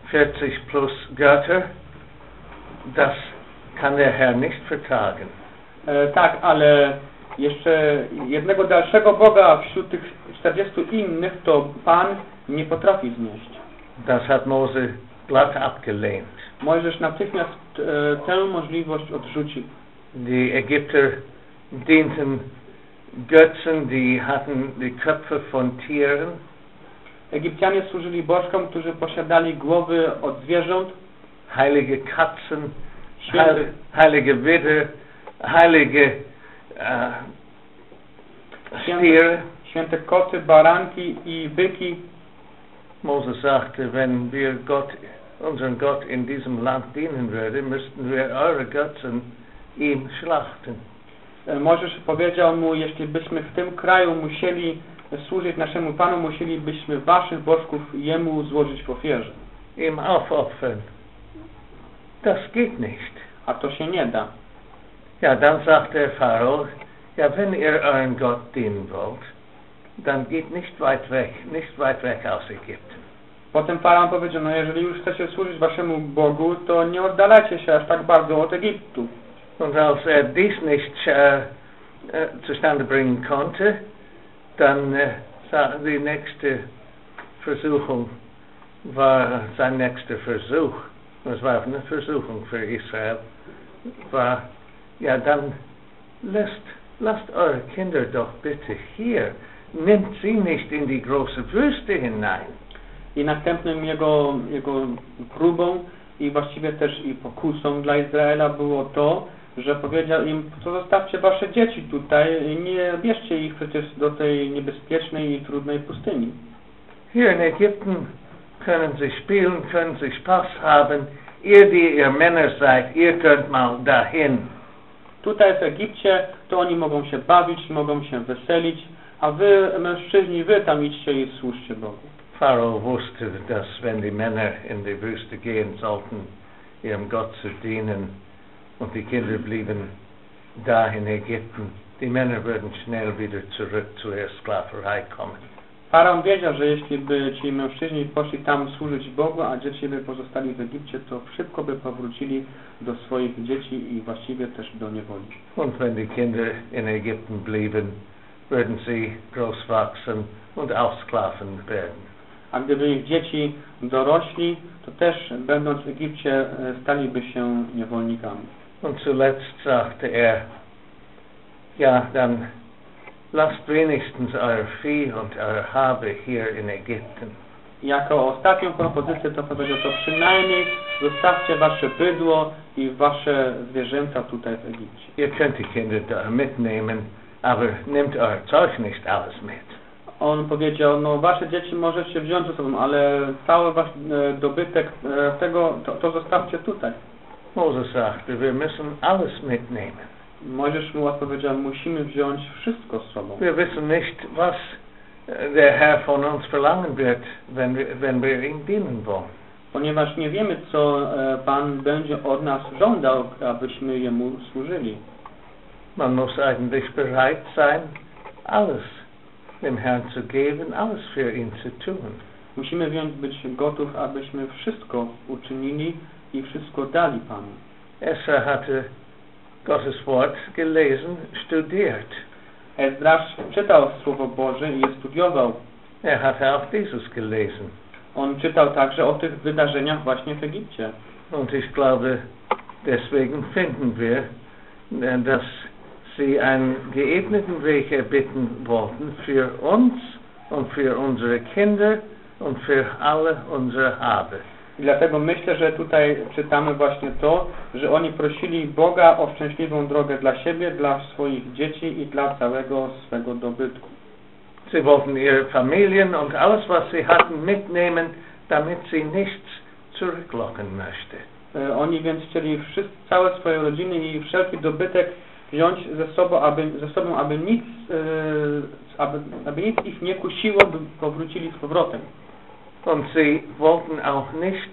vierzig plus Götter, das kann der Herr nicht vertragen. E, tak, ale jeszcze jednego dalszego Boga wśród tych czterdziestu innych to Pan nie potrafi znieść. Das hat Mose glatt abgelehnt. Mojżesz natychmiast e, tę możliwość odrzucił. Die Ägypter dienten Götzen, die hatten die Köpfe von Tieren. Egipcjanie służyli bożkom, którzy posiadali głowy od zwierząt, Heilige Katzen, Święte, heil, heilige Widder, heilige uh, Stiere. święte koty, baranki i byki. Moses sagte, wenn wir Gott, unseren Gott in diesem Land dienen würden, müssten wir eure Götzen ihm schlachten. Mojżesz powiedział mu, jeśli byśmy w tym kraju musieli służyć naszemu Panu, musielibyśmy waszych bożków jemu złożyć w ofierze. Ihm aufopfern. Das geht nicht. A to się nie da. Ja, dann sagt der Pharao, ja, wenn ihr euren Gott dienen wollt, dann geht nicht weit weg, nicht weit weg aus Ägypten. Potem Faraon powiedział, no jeżeli już chcecie służyć waszemu Bogu, to nie oddalajcie się aż tak bardzo od Egiptu. Und als er dies nicht uh, uh, zustande bringen konnte, dann uh, die nächste Versuchung war, sein nächster Versuch, es war eine Versuchung für Israel, war, ja, dann lasst, lasst eure Kinder doch bitte hier, nimmt sie nicht in die große Wüste hinein. I następnym jego, jego próbą i właściwie też i pokusą dla Izraela było to, że powiedział im, to zostawcie wasze dzieci tutaj, nie bierzcie ich przecież do tej niebezpiecznej i trudnej pustyni. Hier in Ägypten können sie spielen, können sie Spaß haben, ihr die ihr Männer seid, ihr könnt mal dahin. Tutaj w Egipcie to oni mogą się bawić, mogą się weselić, a wy mężczyźni, wy tam idźcie i służcie Bogu. Pharao wusste, dass wenn die Männer in die Wüste gehen sollten, ihrem Gott zu dienen, und die Kinder blieben da in Ägypten, die Männer würden schnell wieder zurück zur Sklaverei kommen. Faraon wiedział, że jeśli by ci mężczyźni poszli tam służyć Bogu, a dzieci by pozostali w Egipcie, to szybko by powrócili do swoich dzieci i właściwie też do niewoli. Und wenn die Kinder in Ägypten blieben, würden sie groß wachsen und ausklaven werden. A gdyby ich dzieci dorośli, to też będąc w Egipcie staliby się niewolnikami. Und zuletzt sagte er, ja, dann lasst wenigstens euer Vieh und euer Habe hier in Ägypten. Jako ostatnią propozycję to powiedział, to przynajmniej zostawcie wasze bydło i wasze zwierzęta tutaj w Egipcie. Ihr könnt die Kinder da mitnehmen, aber nehmt euer Zeug nicht alles mit. On powiedział, no wasze dzieci możecie wziąć ze sobą, ale cały wasz e, dobytek e, tego, to, to zostawcie tutaj. Moses sagte, wir müssen alles mitnehmen. Mojżesz mu odpowiedział, musimy wziąć wszystko z sobą. Wir wissen nicht, was der Herr von uns verlangen wird, wenn wir, wenn wir ihm dienen wollen. Ponieważ nie wiemy, co e, Pan będzie od nas żądał, abyśmy Jemu służyli. Man muss eigentlich bereit sein, alles dem Herrn zu geben, alles für ihn zu tun. Musimy więc być gotów, abyśmy wszystko uczynili i wszystko dali Panu. Esra hatte Gottes Wort gelesen, studiert. Ezdrasz czytał Słowo Boże i je studiował. Er hatte auch dieses gelesen. On czytał także o tych wydarzeniach właśnie w Egipcie. Und ich glaube, deswegen finden wir, dass sie einen geebneten Weg erbitten wollten für uns und für unsere Kinder und für alle unsere Habe. I dlatego myślę, że tutaj czytamy właśnie to, że oni prosili Boga o szczęśliwą drogę dla siebie, dla swoich dzieci i dla całego swego dobytku. Sie wollten ihre Familien und alles, was sie hatten, mitnehmen, damit sie nichts zurücklocken möchte. Oni więc chcieli wszystko, całe swoje rodziny i wszelki dobytek wziąć ze sobą, aby, ze sobą, aby nic, yy, aby, aby nic ich nie kusiło, by powrócili z powrotem. Und sie wollten auch nicht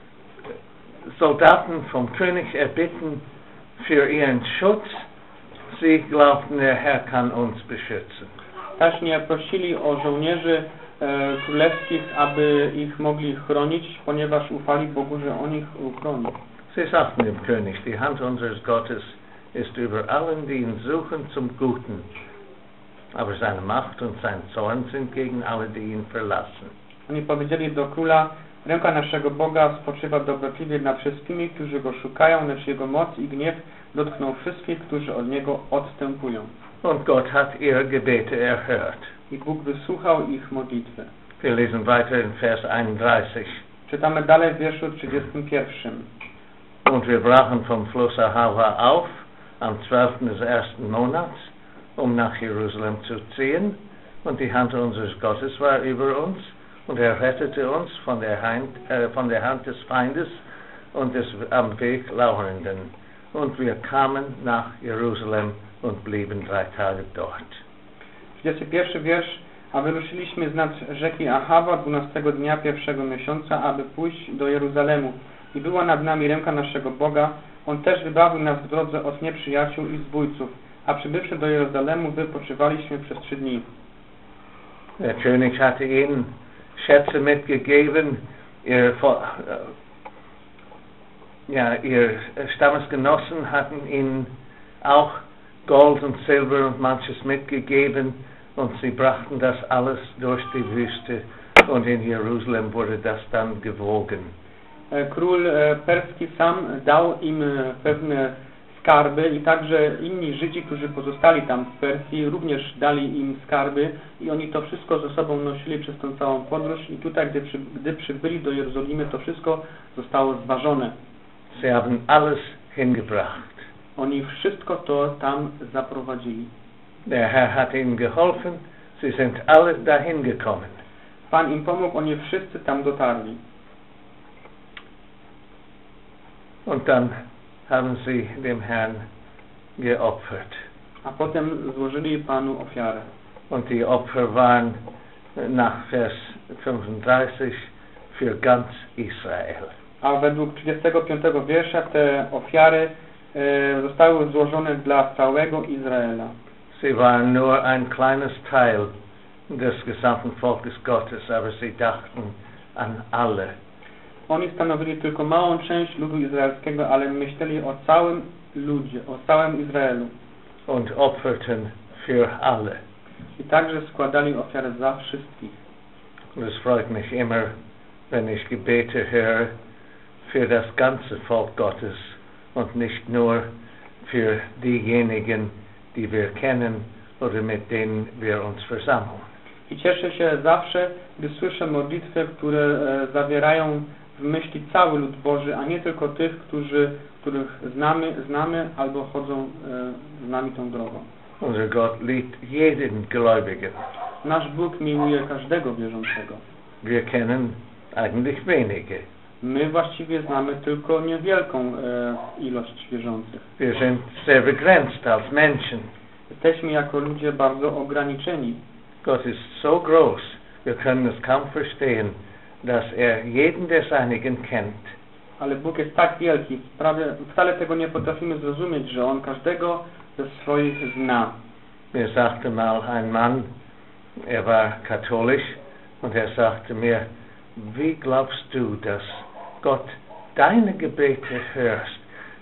Soldaten vom König erbitten für ihren Schutz. Sie glaubten, der Herr kann uns beschützen. też nie prosili o żołnierzy e, królewskich, aby ich mogli chronić, ponieważ ufali Bogu, że On ich uchroni. Sie sagten dem König, die Hand unseres Gottes ist über allen, die ihn suchen, zum Guten. Aber seine Macht und sein Zorn sind gegen alle, die ihn verlassen. Oni powiedzieli do króla, ręka naszego Boga spoczywa dobrotliwie nad wszystkimi, którzy Go szukają, lecz Jego moc i gniew dotkną wszystkich, którzy od Niego odstępują. Und Gott hat ihre Gebete erhört. I Bóg wysłuchał ich modlitwy. Wir lesen weiter in Vers einunddreißig. Czytamy dalej w wierszu trzydziestym pierwszym. Und wir brachen vom Fluss Ahava auf, am zwölften des ersten Monats, um nach Jerusalem zu ziehen, und die Hand unseres Gottes war über uns, und er rettete uns von der Hand, äh, von der Hand des Feindes und des am Weg Lauernden. Und wir kamen nach Jerusalem und blieben drei Tage dort. trzydziesty pierwszy wiersz. A wyruszyliśmy z nad rzeki Ahava dwunastego dnia pierwszego miesiąca, aby pójść do Jeruzalemu. I była nad nami ręka naszego Boga. On też wybawił nas w drodze od nieprzyjaciół i zbójców. A przybywszy do Jeruzalemu, wypoczywaliśmy przez trzy dni. Der König hatte ihnen Schätze mitgegeben, ihr, ja, ihr Stammesgenossen hatten ihnen auch Gold und Silber und manches mitgegeben, und sie brachten das alles durch die Wüste, und in Jerusalem wurde das dann gewogen. Król perski sam dał im pewne skarby i także inni Żydzi, którzy pozostali tam w Persji, również dali im skarby i oni to wszystko ze sobą nosili przez tę całą podróż i tutaj, gdy, przy, gdy przybyli do Jerozolimy, to wszystko zostało zważone. Sie haben alles hingebracht. Oni wszystko to tam zaprowadzili. Der Herr hat ihnen geholfen, sie sind alle dahin gekommen. Pan im pomógł, oni wszyscy tam dotarli. Und dann haben sie dem Herrn geopfert. A potem złożyli Panu ofiarę. Und die Opfer waren nach Vers fünfunddreißig für ganz Israel. A według trzydziestego piątego wiersza te ofiary e, zostały złożone dla całego Izraela. Sie waren nur ein kleines Teil des gesamten Volkes Gottes, aber sie dachten an alle. Oni stanowili tylko małą część ludu izraelskiego, ale myśleli o całym ludzie, o całym Izraelu. Und opferten für alle. I także składali ofiarę za wszystkich. Es freut mich immer, wenn ich Gebete höre für das ganze Volk Gottes und nicht nur für diejenigen, die wir kennen oder mit denen wir uns versammeln. I cieszę się zawsze, gdy słyszę modlitwy, które e, zawierają w myśli cały lud Boży, a nie tylko tych, którzy, których znamy, znamy albo chodzą e, z nami tą drogą. Unser Gott liebt jeden Gläubigen. Nasz Bóg miłuje każdego wierzącego. Wir kennen eigentlich wenige. My właściwie znamy tylko niewielką e, ilość wierzących. Wir sind sehr begrenzt als Menschen. Jesteśmy jako ludzie bardzo ograniczeni. Gott ist so groß, wir können es kaum verstehen, dass er jeden der Seinigen kennt. Ale Bóg jest tak wielki, prawie, wcale tego nie potrafimy zrozumieć, że On każdego ze swoich zna. Mir sagte mal ein Mann, er war katholisch, und er sagte mir, wie glaubst du, dass Gott deine Gebete hörst?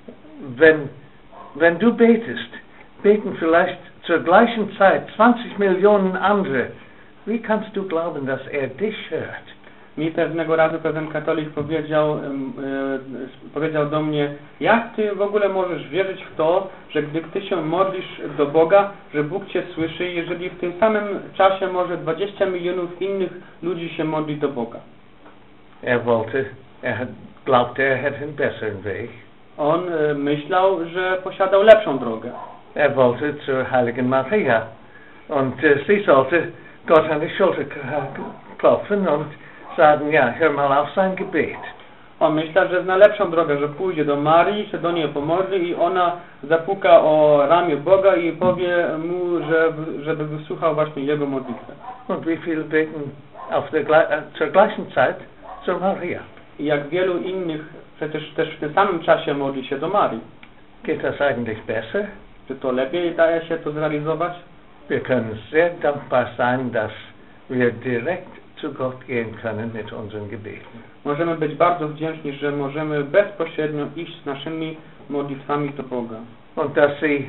Wenn, wenn du betest, beten vielleicht zur gleichen Zeit zwanzig Millionen andere. Wie kannst du glauben, dass er dich hört? Mi pewnego razu pewien katolik powiedział, e, powiedział do mnie, jak ty w ogóle możesz wierzyć w to, że gdy ty się modlisz do Boga, że Bóg cię słyszy, jeżeli w tym samym czasie może dwadzieścia milionów innych ludzi się modli do Boga. Er wollte, er hat, glaubte, er hätte einen besseren Weg. On e, myślał, że posiadał lepszą drogę. Er wollte zur Heiligen Maria, und uh, sie sollte Gott an die Schulter klopfen und sagen, ja, hör mal auf sein Gebet. On myślał, że zna lepszą drogę, że pójdzie do Marii, się do niej pomodli i ona zapuka o ramię Boga i powie mu, żeby, żeby wysłuchał właśnie jego modlitwę. Und wie viele beten auf der, uh, zur gleichen Zeit zur Maria? I jak wielu innych przecież też w tym samym czasie modli się do Marii. Geht das eigentlich besser? Czy to lepiej daje się to zrealizować? Wir können sehr dankbar sein, dass wir direkt zu Gott gehen können mit unseren Gebeten. Możemy być bardzo wdzięczni, że możemy bezpośrednio iść z naszymi modlitwami do Boga. Und dass sie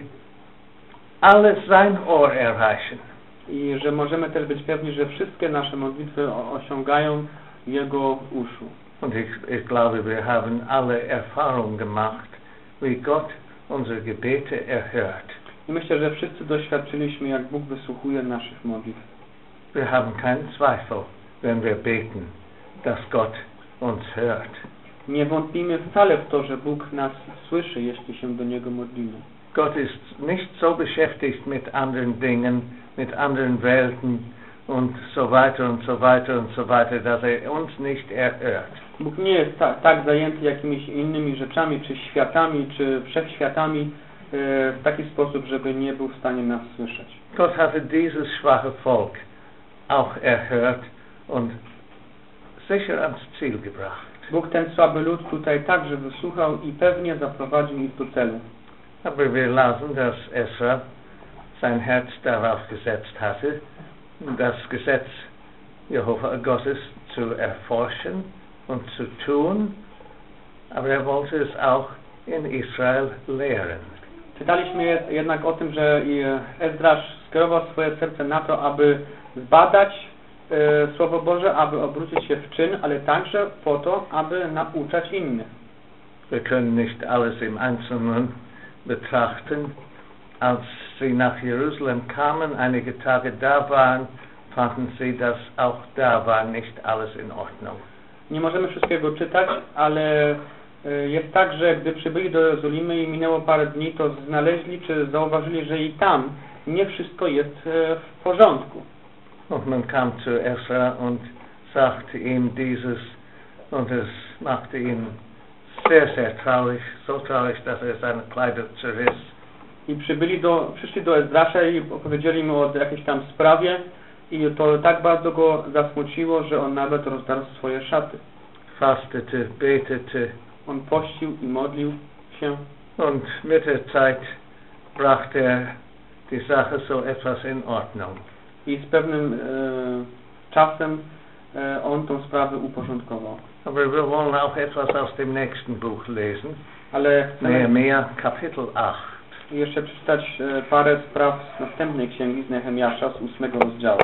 alles sein Ohr erreichen. I że możemy też być pewni, że wszystkie nasze modlitwy osiągają Jego uszu. Und ich, ich glaube, wir haben alle Erfahrung gemacht, wie Gott unsere Gebete erhört. I myślę, że wszyscy doświadczyliśmy, jak Bóg wysłuchuje naszych modlitw. Wir haben keinen Zweifel, wenn wir beten, dass Gott uns hört. Nie wątpimy wcale w to, że Bóg nas słyszy, jeśli się do Niego modlimy. Gott ist nicht so beschäftigt mit anderen Dingen, mit anderen Welten und so weiter und so weiter und so weiter, dass er uns nicht erhört. Bóg nie jest ta, tak zajęty jakimiś innymi rzeczami, czy światami, czy wszechświatami e, w taki sposób, żeby nie był w stanie nas słyszeć. Gott hatte dieses schwache Volk auch erhört und sicher ans Ziel gebracht. Bóg ten słaby lud tutaj także wysłuchał i pewnie zaprowadził ich do celu. Aber wir lasen, dass Esra sein Herz darauf gesetzt hatte, das Gesetz Jehova Gottes zu erforschen und zu tun, aber er wollte es auch in Israel lehren. Czytaliśmy jednak o tym, że Ezdrasz skierował swoje serce na to, aby zbadać e, Słowo Boże, aby obrócić się w czyn, ale także po to, aby nauczać innych. Wir können nicht alles im Einzelnen betrachten. Als sie nach Jerusalem kamen, einige Tage da waren, fanden sie, dass auch da war nicht alles in Ordnung. Nie możemy wszystkiego czytać, ale jest tak, że gdy przybyli do Jerozolimy i minęło parę dni, to znaleźli czy zauważyli, że i tam nie wszystko jest w porządku. Und man kam zu Esra und sagte ihm dieses, und es machte ihn sehr, sehr traurig, so traurig, dass er seine Kleider zerriss. I przybyli do, przyszli do Ezdrasza i opowiedzieli mu o jakiejś tam sprawie i to tak bardzo go zasmuciło, że on nawet rozdarł swoje szaty. Fastete, betete. On pościł i modlił się. Und mit der Zeit brachte er die Sache so etwas in Ordnung. I z pewnym e, czasem e, on tą sprawę uporządkował. Aber wir wollen auch etwas aus dem nächsten Buch lesen. Ale Nehemia Kapitel acht. I jeszcze przeczytać e, parę spraw z następnej księgi z Nehemiasza z ósmego rozdziału.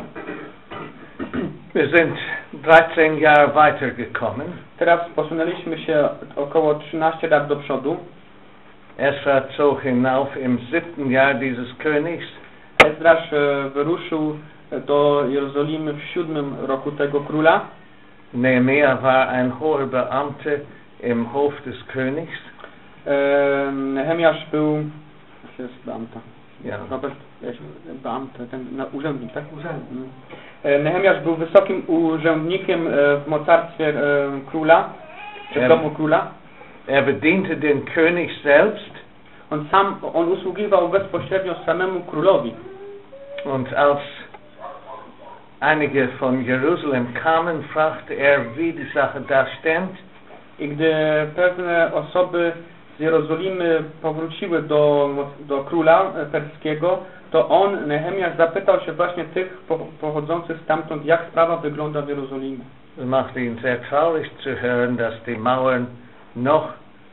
Wir sind dreizehn Jahre weitergekommen. Teraz posunęliśmy się około trzynaście lat do przodu. Esra zog hinauf im siebten Jahr dieses Königs. Ezdrasz e, wyruszył do Jerozolimy w siódmym roku tego króla. Nehemia war ein hoher Beamter im Hof des Königs. E, Nehemiasz był... Jak jest beamta? Ja. Robert, beamta, ten na, urzędnik, tak? Urzędnik. E, Nehemiasz był wysokim urzędnikiem e, w mocarstwie e, króla, czy w Er- domu króla. Er bediente den König selbst. On sam, on usługiwał bezpośrednio samemu królowi. Und als einige von Jerusalem kamen, fragte er, wie die Sache da stand. I gdy pewne osoby z Jerozolimy powróciły do, do króla perskiego, to on, Nehemiasz, zapytał się właśnie tych po, pochodzących stamtąd, jak sprawa wygląda w Jerozolimie. Es machte ihn sehr traurig zu hören, dass die Mauern noch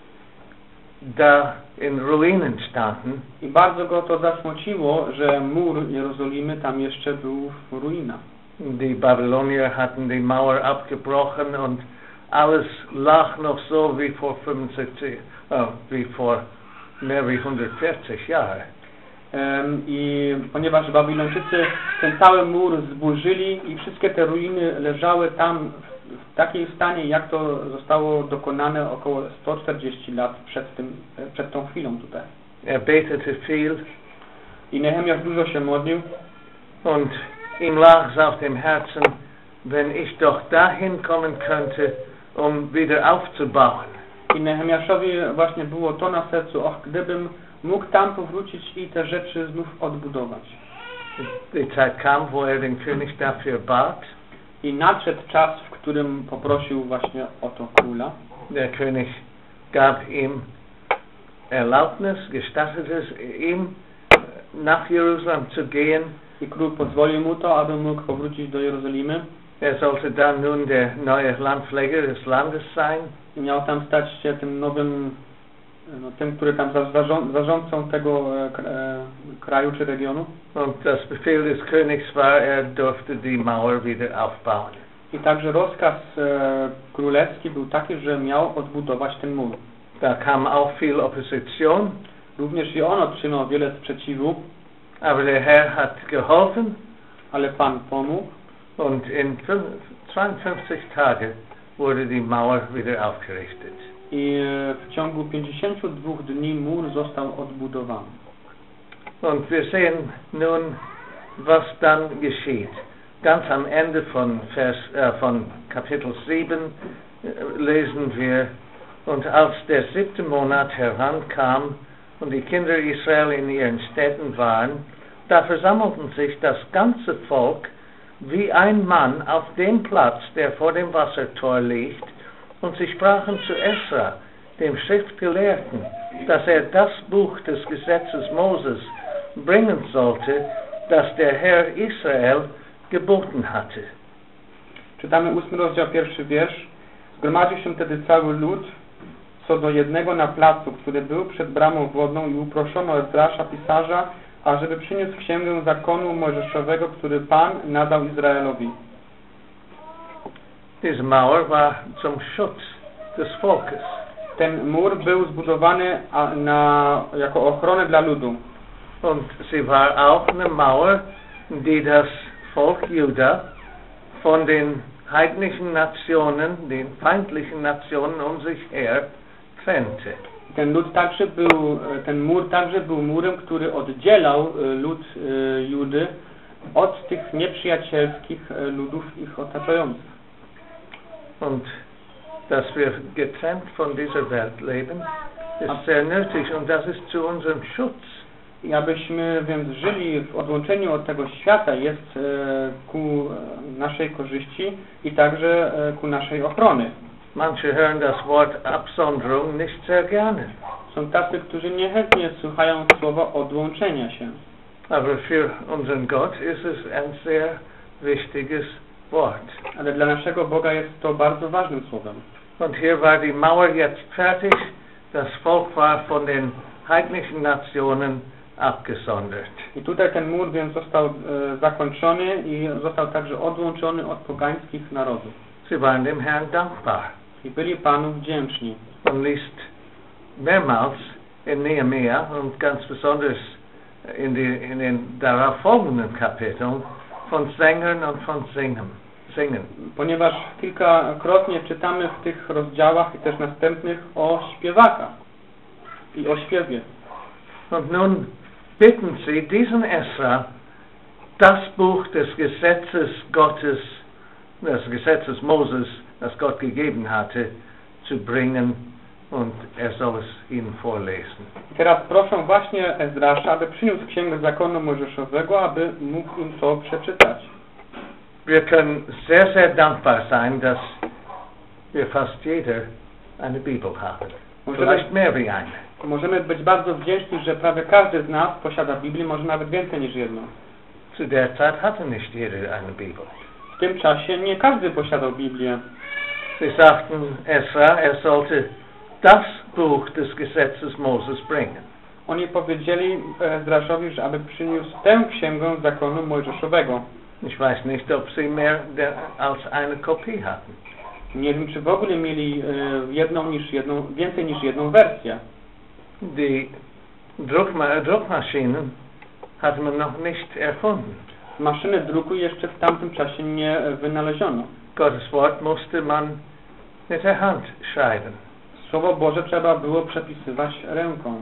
da in Ruinen standen. I bardzo go to zasmuciło, że mur Jerozolimy tam jeszcze był w ruinach. Die Babylonier hatten die Mauer abgebrochen und alles lag noch so wie vor fünfundsiebzig, oh, wie vor mehr wie hundertvierzig Jahren. Um, I ponieważ Babilończycy ten cały mur zburzyli i wszystkie te ruiny leżały tam w, w takim stanie, jak to zostało dokonane około sto czterdzieści lat przed, tym, przed tą chwilą tutaj. Er betete viel I Nehemiasz dużo się modlił. und ihm lag es auf dem Herzen, wenn ich doch dahin kommen könnte, um wieder aufzubauen. I Nehemiaszowi właśnie było to na sercu, och, gdybym mógł tam powrócić i te rzeczy znów odbudować. Die Zeit kam, wo er den König dafür bat. I nadszedł czas, w którym poprosił właśnie o to króla. Der König gab ihm Erlaubnis, gestattet es ihm, nach Jerusalem zu gehen, I król pozwolił mu to, aby mógł powrócić do Jerozolimy. Er sollte dann nun der neue Landpfleger des Landes sein. I miał tam stać się tym nowym, no, tym, który tam zarząd, zarządcą tego e, kraju czy regionu. Und das Befehl des Königs war, er durfte die Mauer wieder aufbauen. I także rozkaz e, królewski był taki, że miał odbudować ten mur. Da kam auch viel Opposition. Również i on otrzymał wiele sprzeciwu. Aber der Herr hat geholfen. Ale Pan pomógł. Und in zweiundfünfzig Tagen wurde die Mauer wieder aufgerichtet. I w ciągu pięćdziesięciu dwóch dni mur został odbudowany. Und wir sehen nun, was dann geschieht. Ganz am Ende von, Vers, äh, von Kapitel sieben äh, lesen wir: Und als der siebte Monat herankam und die Kinder Israel in ihren Städten waren, da versammelten sich das ganze Volk wie ein Mann auf dem Platz, der vor dem Wassertor liegt, und sie sprachen zu Esra, dem Schriftgelehrten, dass er das Buch des Gesetzes Moses bringen sollte, das der Herr Israel geboten hatte. Czytamy ósmy rozdział, pierwszy wiersz. Zgromadził się wtedy cały lud co do jednego na placu, który był przed bramą wodną, i uproszono Ezrasza, pisarza, ażeby przyniósł księgę zakonu mojżeszowego, który Pan nadał Izraelowi. Diese Mauer war zum Schutz des Volkes. Ten mur był zbudowany na, jako ochronę dla ludu. Und sie war auch eine Mauer, die das Volk Juda von den heidnischen Nationen, den feindlichen Nationen um sich her trennte. Ten lud także był, ten mur także był murem, który oddzielał lud Judy od tych nieprzyjacielskich ludów ich otaczających. Und dass wir getrennt von dieser Welt leben, ist sehr nötig, und das ist zu unserem Schutz. I abyśmy więc żyli w odłączeniu od tego świata, jest ku naszej korzyści i także ku naszej ochrony. Manche hören das Wort Absonderung nicht sehr gerne. Są tacy, którzy niechętnie słuchają słowa odłączenia się. Aber für unseren Gott ist es ein sehr wichtiges Wort. Ale dla naszego Boga jest to bardzo ważnym słowem. Und hier war die Mauer jetzt fertig. Das Volk war von den heidnischen Nationen abgesondert. I tutaj ten mur więc został e, zakończony i został także odłączony od pogańskich narodów. Sie waren dem Herrn dankbar. I byli Panu wdzięczni. Man liest mehrmals in Nehemiah und ganz besonders in, die, in den darauf folgenden Kapiteln von Sängern und von Singen. Singen. Ponieważ kilkakrotnie czytamy w tych rozdziałach i też następnych o śpiewakach i o śpiewie. Und nun bitten sie diesen Esra, das Buch des Gesetzes Gottes, des Gesetzes Moses, das Gott gegeben hatte, zu bringen, und er soll es ihnen vorlesen. Teraz proszę właśnie Ezrasza, aby przyniósł księgę zakonu mojżeszowego, aby mógł im to przeczytać. Wir können sehr, sehr dankbar sein, dass wir fast jeder eine Bibel haben. Vielleicht mehr wie eine. Możemy być bardzo wdzięczni, że prawie każdy z nas posiada Biblię, może nawet więcej niż jedną. Zu der Zeit hatte nicht jeder eine Bibel. W tym czasie nie każdy posiadał Biblię. Sie sagten Esra, er sollte das Buch des Gesetzes Moses bringen. Oni powiedzieli Ezraszowi, że aby przyniósł tę księgę zakonu mojżeszowego. Ich weiß nicht, ob sie mehr als eine Kopie hatten. Nie wiem, czy w ogóle mieli jedną niż jedną, więcej niż jedną wersję. Die Druckma Druckmaschinen hatte man noch nicht erfunden. Maszyny druku jeszcze w tamtym czasie nie wynaleziono. Gottes Wort musste man mit der Hand schreiben. Słowo Boże trzeba było przepisywać ręką.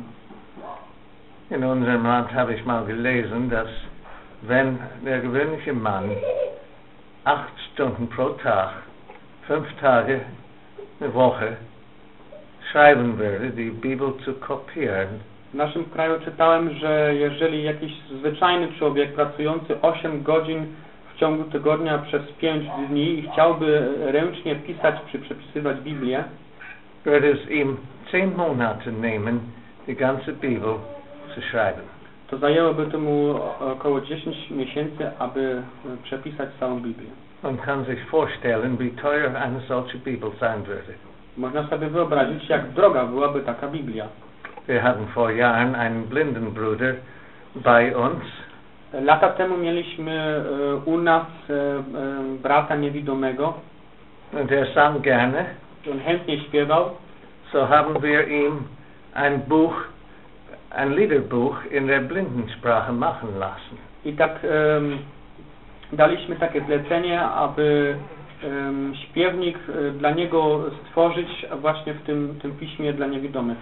In unserem Land habe ich mal gelesen, dass wenn der gewöhnliche Mann acht Stunden pro Tag, fünf Tage eine Woche schreiben würde, die Bibel zu kopieren. W naszym kraju czytałem, że jeżeli jakiś zwyczajny człowiek pracujący osiem godzin w ciągu tygodnia przez pięć dni i chciałby ręcznie pisać czy przepisywać Biblię, würde es ihm zehn Monate nehmen, die ganze Bibel zu schreiben. to zajęłoby to mu około dziesięć miesięcy, aby przepisać całą Biblię. Man kann sich vorstellen, wie teuer eine solche Bibel sein würde. Można sobie wyobrazić, jak droga byłaby taka Biblia. Wir hatten vor Jahren einen blinden Bruder bei uns. Lata temu mieliśmy u nas brata niewidomego. Und er sang gerne. On chętnie śpiewał. So haben wir ihm ein Buch, ein Liederbuch in der Blindensprache machen lassen. I tak um, daliśmy takie zlecenie, aby um, śpiewnik dla niego stworzyć właśnie w tym, tym piśmie dla niewidomych.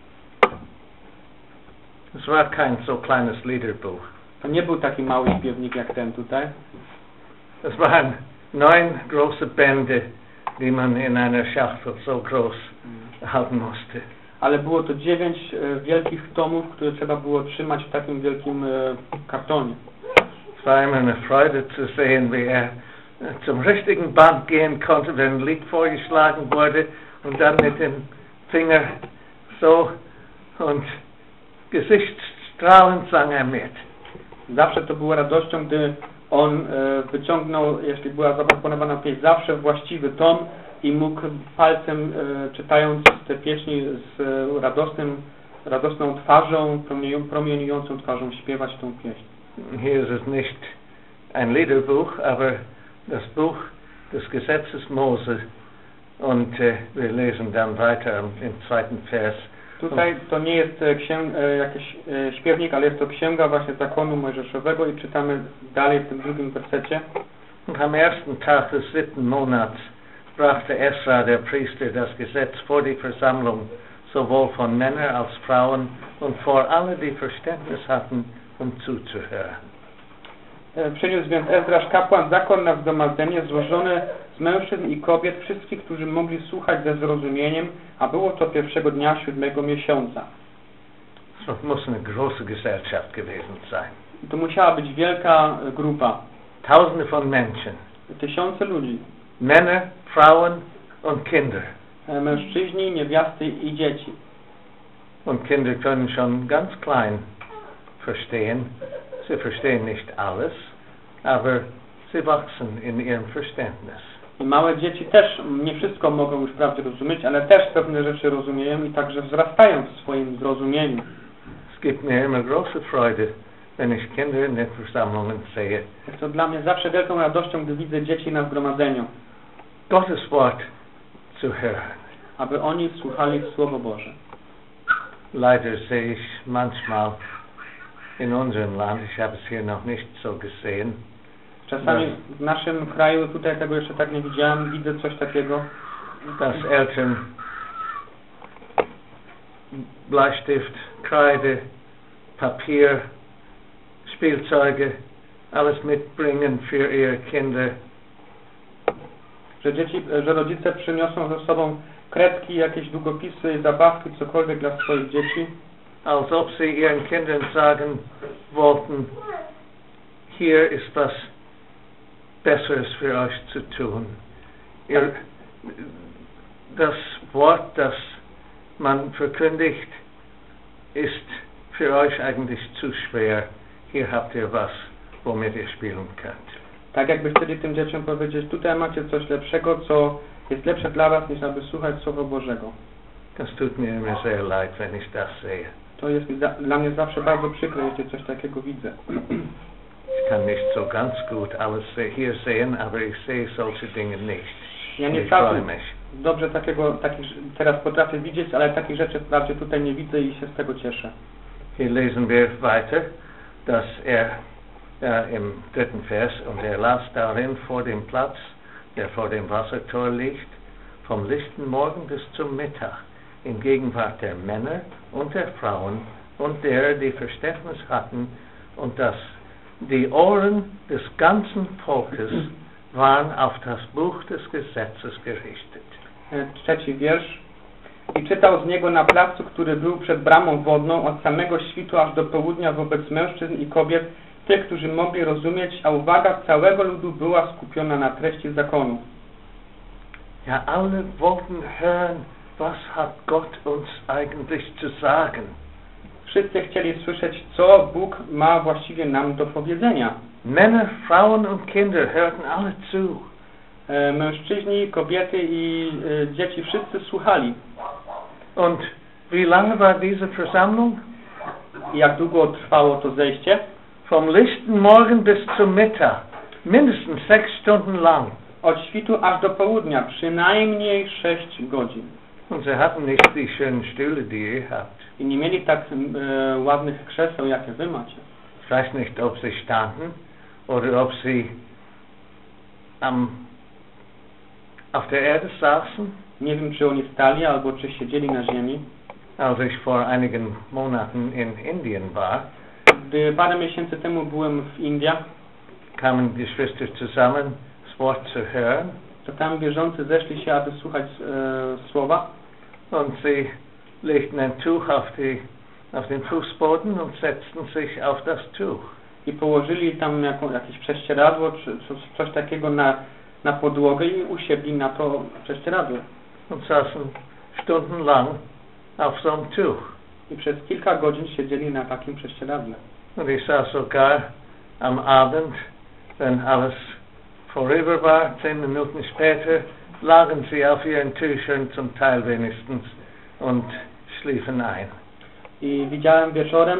Es war kein so kleines Liederbuch. To nie był taki mały śpiewnik jak ten tutaj. Es waren neun große Bände, die man in einer Schachtel so groß halten musste. Ale było to dziewięć e, wielkich tomów, które trzeba było trzymać w takim wielkim e, kartonie. Es war immer eine Freude zu sehen, wie er zum richtigen Band gehen konnte, wenn ein Lied vorgeschlagen wurde und dann mit dem Finger so und Gesichtsstrahlend sang er mit. Zawsze to było radością, gdy on e, wyciągnął, jeśli była zaproponowana pieśń, zawsze właściwy tom i mógł palcem, e, czytając te pieśni z e, radosnym, radosną twarzą, promieniującą twarzą śpiewać tą pieśń. Hier ist es nicht ein Liederbuch, aber das Buch des Gesetzes Mose und äh, wir lesen dann weiter im zweiten Vers. Tutaj to nie jest księg, jakiś e, śpiewnik, ale jest to księga właśnie zakonu mojżeszowego i czytamy dalej w tym drugim wersecie. Und am ersten Tag des siebten Monats brachte Esra, der Priester, das Gesetz vor die Versammlung, sowohl von Männern als Frauen und vor alle, die Verständnis hatten, um zuzuhören. E, przyniósł więc Ezrasz kapłan zakon na zgromadzenie złożony z mężczyzn i kobiet, wszystkich, którzy mogli słuchać ze zrozumieniem, a było to pierwszego dnia siódmego miesiąca. Es muss eine große Gesellschaft gewesen sein. To musiała być wielka grupa. Tausende von Menschen. Tysiące ludzi. Männer, Frauen und Kinder. E, mężczyźni, niewiasty i dzieci. Und Kinder können schon ganz klein verstehen. Sie verstehen nicht alles, aber sie wachsen in ihrem Verständnis. I małe dzieci też nie wszystko mogą już prawdzie rozumieć, ale też pewne rzeczy rozumieją i także wzrastają w swoim zrozumieniu. Es gibt mir immer große Freude, wenn ich Kinder in den Versammlungen sehe. Jest to dla mnie zawsze wielką radością, gdy widzę dzieci na zgromadzeniu. Gottes Wort zu hören. Aby oni słuchali Słowo Boże. Leider sehe ich manchmal in unserem Land, ich habe es hier noch nicht so gesehen. Czasami w naszym kraju, tutaj tego jeszcze tak nie widziałem, widzę coś takiego. Dass Eltern Bleistift, Kreide, Papier, Spielzeuge, alles mitbringen für ihre Kinder. Że dzieci, że rodzice przyniosą ze sobą kredki, jakieś długopisy, zabawki, cokolwiek dla swoich dzieci. Als ob sie ihren Kindern sagen wollten, hier ist was Besseres für euch zu tun. Ihr, das Wort, das man verkündigt, ist für euch eigentlich zu schwer. Hier habt ihr was, womit ihr spielen könnt. Tak jakby chcieli tym dzieciom powiedzieć, tutaj macie coś lepszego, co jest lepsze dla was, niż aby słuchać Słowa Bożego. Das tut mir immer sehr leid, wenn ich das sehe. To jest mi za, dla mnie zawsze bardzo przykre, jeśli coś takiego widzę. Ich kann nicht so ganz gut alles hier sehen, aber ich sehe solche Dinge nicht. Ja nie Ich freue całkiem mich. dobrze takiego, takich teraz potrafię widzieć, ale takich rzeczy wprawdzie tutaj nie widzę i się z tego cieszę. Hier lesen wir weiter, dass er äh, im dritten Vers, und er las darin vor dem Platz, der vor dem Wassertor liegt, vom lichten Morgen bis zum Mittag, in Gegenwart der Männer und der Frauen und derer, die Verständnis hatten, und dass die Ohren des ganzen Volkes waren auf das Buch des Gesetzes gerichtet. Trzeci wiersz. I czytał z niego na placu, który był przed bramą wodną, od samego świtu aż do południa wobec mężczyzn i kobiet, tych, którzy mogli rozumieć, a uwaga całego ludu była skupiona na treści zakonu. Ja, alle wollten hören, was hat Gott uns eigentlich zu sagen. wszyscy chcieli słyszeć, co Bóg ma właściwie nam do powiedzenia. Männer, Frauen und Kinder hörten alle zu. E, mężczyźni, kobiety i e, dzieci wszyscy słuchali. Und wie lange war diese Versammlung? I jak długo trwało to zejście? Vom lichten Morgen bis zum Mittag. Mindestens sechs Stunden lang. Od świtu aż do południa, przynajmniej sześć godzin. Und sie hatten nicht die schönen Stühle, die ihr habt. I nie mieli tak e, ładnych krzeseł, jakie wy macie. Ich weiß nicht, ob sie standen oder ob sie am, auf der Erde saßen. Nie wiem, czy oni stali, albo czy siedzieli na ziemi. Als ich vor einigen Monaten in Indien war, Gdy parę miesięcy temu byłem w Indiach, kamen Geschwister zusammen, das Wort zu hören. to tam wierzący zeszli się, aby słuchać e, słowa. Und sie legten ein Tuch auf, die, auf den Fußboden und setzten sich auf das Tuch. I położyli tam jako, jakieś prześcieradło, czy coś, coś takiego na, na podłogę i usiedli na to prześcieradło. Und saßen stundenlang auf so einem Tuch. I przez kilka godzin siedzieli na takim prześcieradle. Und ich sah sogar am Abend, wenn alles vorüber war, zehn Minuten später, lagen sie auf ihren Tüchern, zum Teil wenigstens, und schliefen ein. I widziałem wieczorem,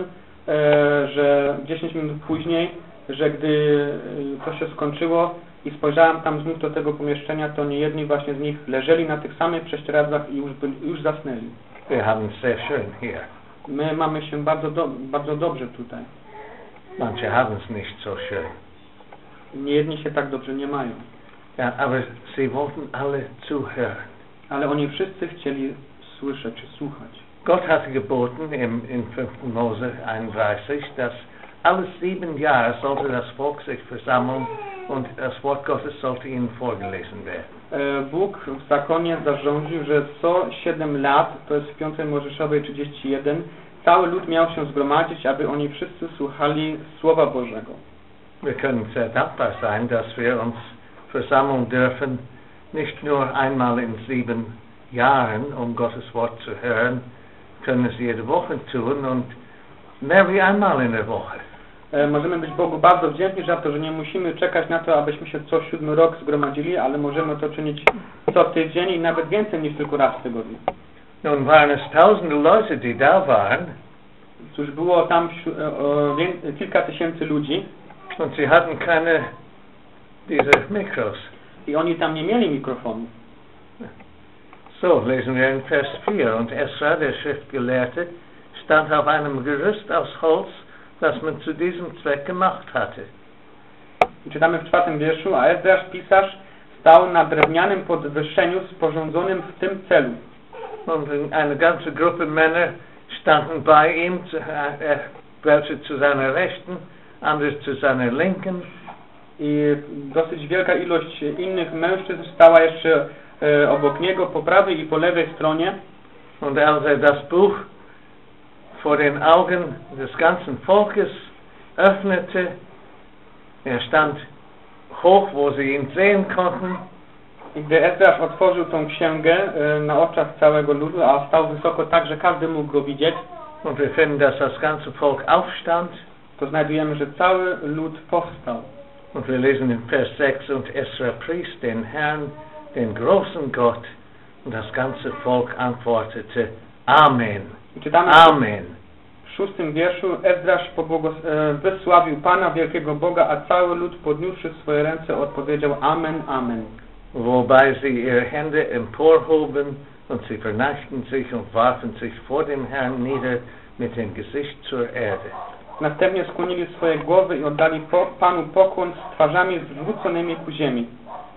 e, że dziesięć minut później, że gdy e, to się skończyło i spojrzałem tam znów do tego pomieszczenia, to niejedni właśnie z nich leżeli na tych samych prześcieradłach i już, byli, już zasnęli. Wir haben es sehr schön hier. My mamy się bardzo, do, bardzo dobrze tutaj. Manche haben es nicht so schön. Niejedni się tak dobrze nie mają. Ja, aber sie wollten alle zuhören. Ale oni wszyscy chcieli słyszeć czy słuchać. Gott hatte geboten im, in fünften Mose einunddreißig, dass alle sieben Jahre sollte das Volk sich versammeln und das Wort Gottes sollte ihnen vorgelesen werden. Bóg w zakonie zarządził, że co siedem lat, to jest w piątej Mojżeszowej trzydzieści jeden, cały lud miał się zgromadzić, aby oni wszyscy słuchali Słowa Bożego. Wir können sehr dankbar sein, dass wir uns versammeln dürfen, nicht nur einmal in sieben Jahren, um Gottes Wort zu hören, können es jede Woche tun und mehr wie einmal in der Woche. E, możemy być Bogu bardzo wdzięczni za to, że nie musimy czekać na to, abyśmy się co siódmy rok zgromadzili, ale możemy to czynić co tydzień i nawet więcej niż tylko raz w tygodniu. Nun waren es tausende Leute, die da waren. Cóż, było tam e, o, wię, kilka tysięcy ludzi. Und sie hatten keine diese Mikros. I oni tam nie mieli mikrofonu. So, lesen wir in Vers vier. Und Esra, der Schriftgelehrte, stand auf einem Gerüst aus Holz, das man zu diesem Zweck gemacht hatte. I czytamy w czwartym wierszu, a Ezdrasz, pisarz, stał na drewnianym podwyższeniu sporządzonym w tym celu. Und eine ganze Gruppe Männer standen bei ihm, zu, äh, welche zu seiner Rechten, andere zu seiner Linken. I dosyć wielka ilość innych mężczyzn stała jeszcze e, obok niego, po prawej i po lewej stronie. Und als er das Buch vor den Augen des ganzen Volkes öffnete, er stand hoch, wo sie ihn sehen konnten. I gdy Ezdrasz otworzył tą księgę e, na oczach całego ludu, a stał wysoko tak, że każdy mógł go widzieć, und wir finden, dass das ganze Volk aufstand, to znajdujemy, że cały lud powstał. und wir lesen in Vers sechs, und Esra pries den Herrn, den großen Gott, und das ganze Volk antwortete, Amen, I czytamy Amen. w szóstym wierszu, Ezdrasz pobłogos- e, wysławił Pana, wielkiego Boga, a cały lud podniósłszy swoje ręce odpowiedział Amen, Amen. Wobei sie ihre Hände emporhoben, und sie verneigten sich und warfen sich vor dem Herrn nieder mit dem Gesicht zur Erde. Następnie skłonili swoje głowy i oddali po, Panu pokłon z twarzami zwróconymi ku ziemi.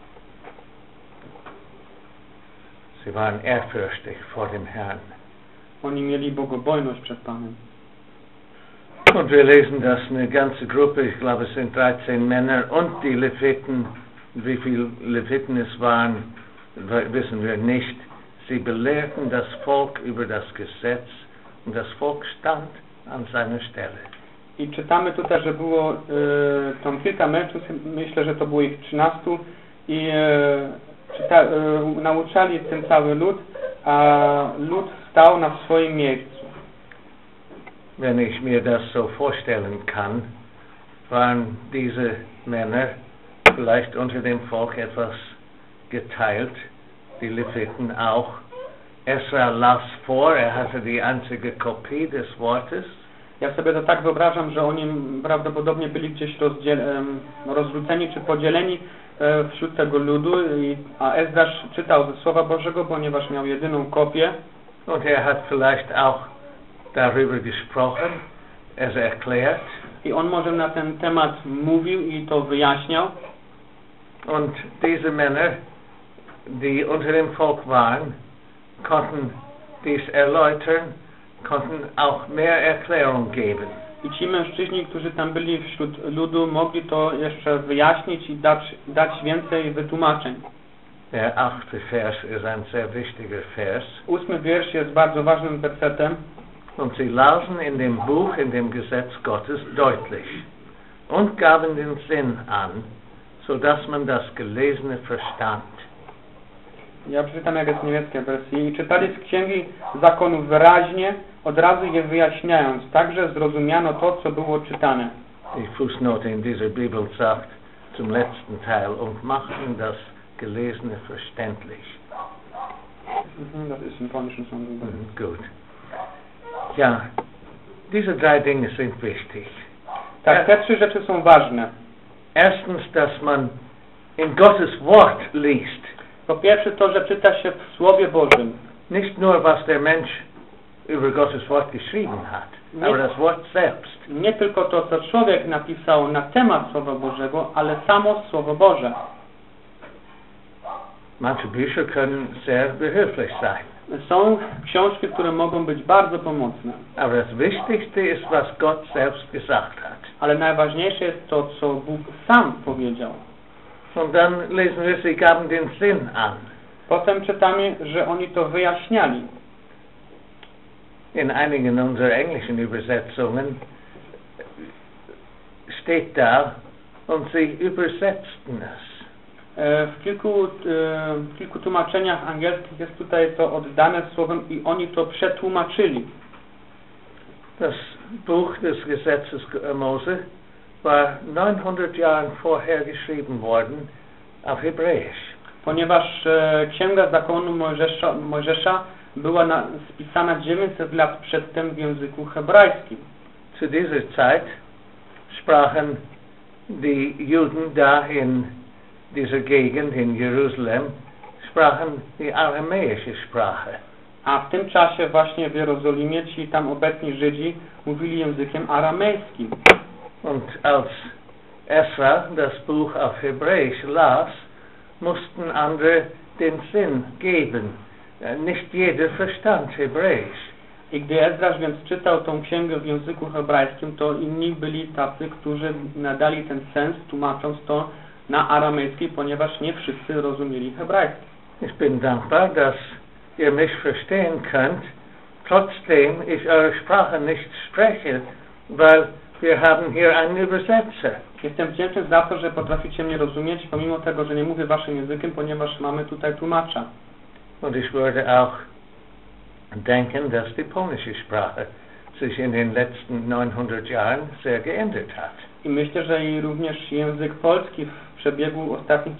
Sie waren ehrfürchtig vor dem Herrn. Oni mieli bogobojność przed Panem. Und wir lesen, dass eine ganze Gruppe, ich glaube es sind dreizehn Männer und die Leviten, wie viele Leviten es waren, wissen wir nicht. Sie belehrten das Volk über das Gesetz und das Volk stand an seiner Stelle. I czytamy tutaj, że było e, tam kilka mężczyzn, myślę, że to było ich trzynastu i e, czyta, e, nauczali ten cały lud, a lud stał na swoim miejscu. wenn ich mir das so vorstellen kann, waren diese Männer vielleicht unter dem Volk etwas geteilt, die Leviten auch. Esra las vor, er hatte die einzige Kopie des Wortes. Ja sobie to tak wyobrażam, że oni prawdopodobnie byli gdzieś rozdziel, rozrzuceni czy podzieleni wśród tego ludu, i, a Ezdrasz czytał ze Słowa Bożego, ponieważ miał jedyną kopię. Und er hat vielleicht auch darüber gesprochen, es erklärt. I on może na ten temat mówił i to wyjaśniał. Und diese Männer, die unter dem Volk waren, konnten dies erläutern, konnten auch mehr Erklärung geben. I ci mężczyźni, którzy tam byli wśród ludu, mogli to jeszcze wyjaśnić i dać, dać więcej wytłumaczeń. Der achte Vers ist ein sehr wichtiger Vers. Ósmy wiersz jest bardzo ważnym wersetem. Und sie lasen in dem Buch, in dem Gesetz Gottes deutlich und gaben den Sinn an, so dass man das Gelesene verstand. Ja przeczytam, jak jest w niemieckiej wersji. I czytali z księgi zakonu wyraźnie, od razu je wyjaśniając, także zrozumiano to, co było czytane. Die Fußnote in dieser Bibel sagt zum letzten Teil und machten das Gelesene verständlich. Mhm, das ist im Polnischen schon so. Mhm, gut. Ja, diese drei Dinge sind wichtig. Tak, te trzy rzeczy są ważne. Erstens, dass man in Gottes Wort liest. Po pierwsze to, że czyta się w Słowie Bożym. Nicht nur, was der Mensch über Gottes Wort geschrieben hat, nie, aber das Wort selbst. Nie tylko to, co człowiek napisał na temat Słowa Bożego, ale samo Słowo Boże. Manche Bücher können sehr behilflich sein. Są książki, które mogą być bardzo pomocne. Aber das Wichtigste ist, was Gott selbst gesagt hat. Ale najważniejsze jest to, co Bóg sam powiedział. Und dann lesen wir, sie gaben den Sinn an. Potem czytamy, że oni to wyjaśniali. In einigen unserer englischen Übersetzungen steht da, und sie übersetzten es. W kilku, w kilku tłumaczeniach angielskich jest tutaj to oddane słowem i oni to przetłumaczyli. Das Buch des Gesetzes Mose war neunhundert Jahren vorher geschrieben worden auf Hebräisch. Ponieważ e, Księga Zakonu Mojżesza, Mojżesza była na, spisana dziewięćset lat przedtem w języku hebrajskim. Zu dieser Zeit sprachen die Juden da in dieser Gegend in Jerusalem, sprachen die aramäische Sprache. A w tym czasie właśnie w Jerozolimie ci tam obecni Żydzi mówili językiem aramejskim. Und als Esra das Buch auf Hebräisch las, mussten andere den Sinn geben. Nicht jeder verstand Hebräisch. I gdy Ezdrasz więc czytał tą księgę w języku hebrajskim, to inni byli tacy, którzy nadali ten sens, tłumacząc to na aramejski, ponieważ nie wszyscy rozumieli hebrajski. Ich bin dankbar, dass ihr mich verstehen könnt, trotzdem ich eure Sprache nicht spreche, weil wir haben hier einen Übersetzer. Jestem wdzięczny za to, że potraficie mnie rozumieć, pomimo tego, że nie mówię waszym językiem, ponieważ mamy tutaj tłumacza. Und ich würde auch denken, dass die polnische Sprache sich in den letzten neunhundert Jahren sehr geändert hat. I myślę, że i również język polski w przebiegu ostatnich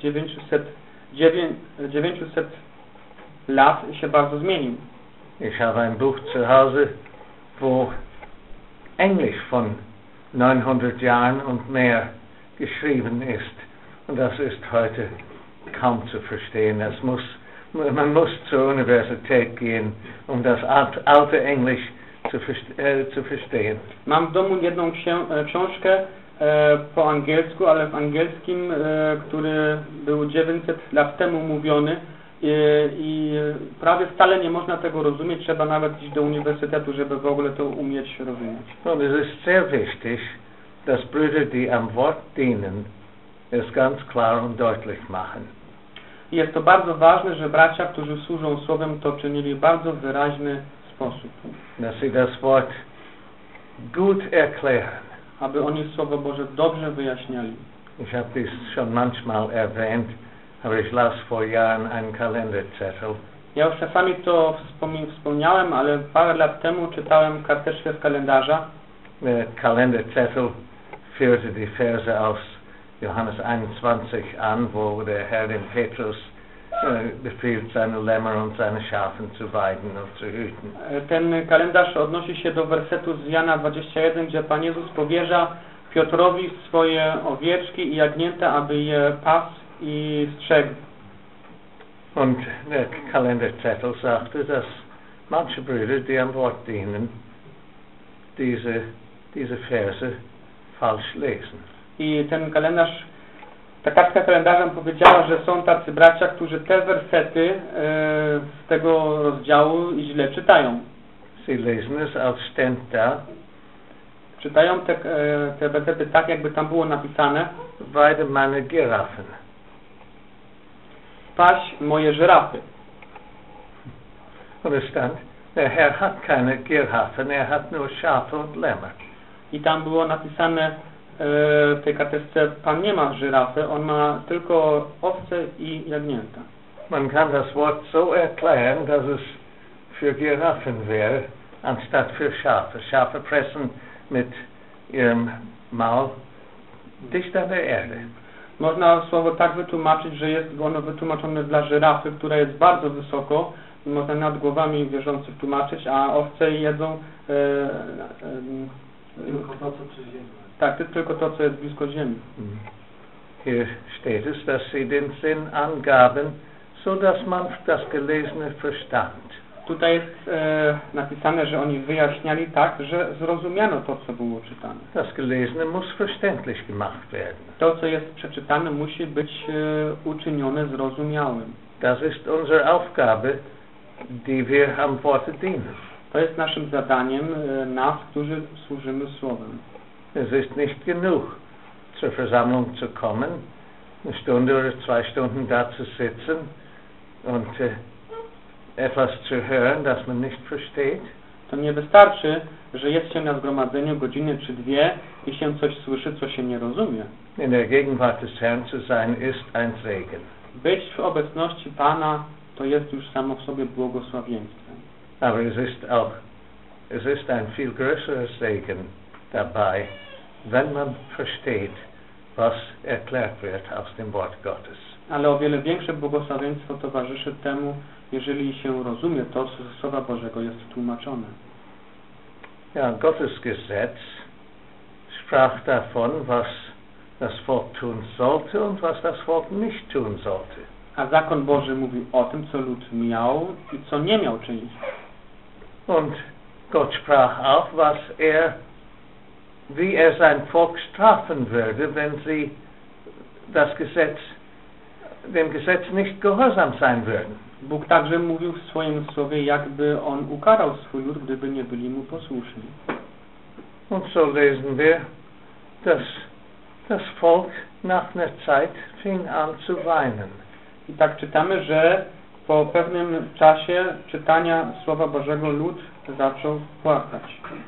dziewięciuset lat się bardzo zmienił. Ich habe ein Buch zu Hause, wo Englisch von neunhundert Jahren und mehr geschrieben ist. Und das ist heute kaum zu verstehen. Es muss, man muss zur Universität gehen, um das alte Englisch zu, äh, zu verstehen. Mam w domu jedną książkę e, po angielsku, ale w angielskim, e, który był dziewięćset lat temu mówiony i, i prawie wcale nie można tego rozumieć. Trzeba nawet iść do uniwersytetu, żeby w ogóle to umieć rozumieć. Und es ist sehr wichtig, dass Brüder, die am Wort dienen, es ganz klar und deutlich machen. Jest to bardzo ważne, że bracia, którzy służą Słowem, to czynili w bardzo wyraźny sposób. Dass sie das Wort gut erklären. Aby oni Słowo Boże dobrze wyjaśniali. Ich habe dies schon manchmal erwähnt, aber ich las vor Jahren einen Kalenderzettel. Ja już czasami to wspomni- wspomniałem, ale parę lat temu czytałem karteczkę z kalendarza. Der Kalenderzettel führte die Verse aus Johannes einundzwanzig an, wo der Herr dem Petrus äh, befiehlt, seine Lämmer und seine Schafen zu weiden und zu hüten. Ten kalendarz odnosi się do wersetu z Jana dwudziestego pierwszego, gdzie Pan Jezus powierza Piotrowi swoje owieczki i jagnięta, aby je pasł i strzegł. Und der Kalenderzettel sagte, dass manche Brüder, die am Wort dienen, diese, diese Verse falsch lesen. I ten kalendarz, ta kartka kalendarzem powiedziała, że są tacy bracia, którzy te wersety e, z tego rozdziału źle czytają. Sie lesen es als steht da, Czytają te, e, te wersety tak, jakby tam było napisane: weide meine Giraffen. Paś moje żyrafy. Und es stand, der Herr hat keine Giraffen, er hat nur Schafe und Lämmer. I tam było napisane e, w tej karteczce: Pan nie ma żyrafy, on ma tylko owce i jagnięta. Man kann das Wort so erklären, dass es für Giraffen wäre, anstatt für Schafe. Schafe pressen mit ihrem Maul dicht an der Erde. Można słowo tak wytłumaczyć, że jest ono wytłumaczone dla żyrafy, która jest bardzo wysoko i można nad głowami wierzących tłumaczyć, a owce jedzą e, e, Tylko to, co przy ziemi. tak, tylko to, co jest blisko ziemi. Hier steht es, dass sie den Sinn angaben, so dass man das Gelesene verstand. Tutaj jest e, napisane, że oni wyjaśniali tak, że zrozumiano to, co było czytane. Das Gelesene muss verständlich gemacht werden. To, co jest przeczytane, musi być e, uczynione zrozumiałym. Das ist unsere Aufgabe, die wir am Worte dienen. To jest naszym zadaniem, e, nas, którzy służymy Słowem. Es ist nicht genug, zur Versammlung zu kommen, eine Stunde oder zwei Stunden da zu sitzen und äh, etwas zu hören, das man nicht versteht. To nie wystarczy, że jest się na zgromadzeniu godziny czy dwie i się coś słyszy, co się nie rozumie. In der Gegenwart des Herrn zu sein, ist ein Segen. Być w obecności Pana to jest już samo w sobie błogosławieństwem. Aber es ist auch, es ist ein viel größerer Segen dabei, wenn man versteht, was erklärt wird aus dem Wort Gottes. Ale o wiele większe błogosławieństwo towarzyszy temu, jeżeli się rozumie to, co ze Słowa Bożego jest tłumaczone. Ja, Gottes Gesetz sprach davon, was das Volk tun sollte und was das Volk nicht tun sollte. A zakon Boży mówił o tym, co lud miał i co nie miał czynić. Und Gott sprach auch, was er, wie er sein Volk strafen würde, wenn sie das Gesetz, dem Gesetz nicht gehorsam sein würden. Bóg także mówił w swoim słowie, jakby On ukarał swój lud, gdyby nie byli Mu posłuszni. Und so lesen wir, dass das Volk nach einer Zeit fing an zu weinen. I tak czytamy, że po pewnym czasie czytania Słowa Bożego lud zaczął płakać.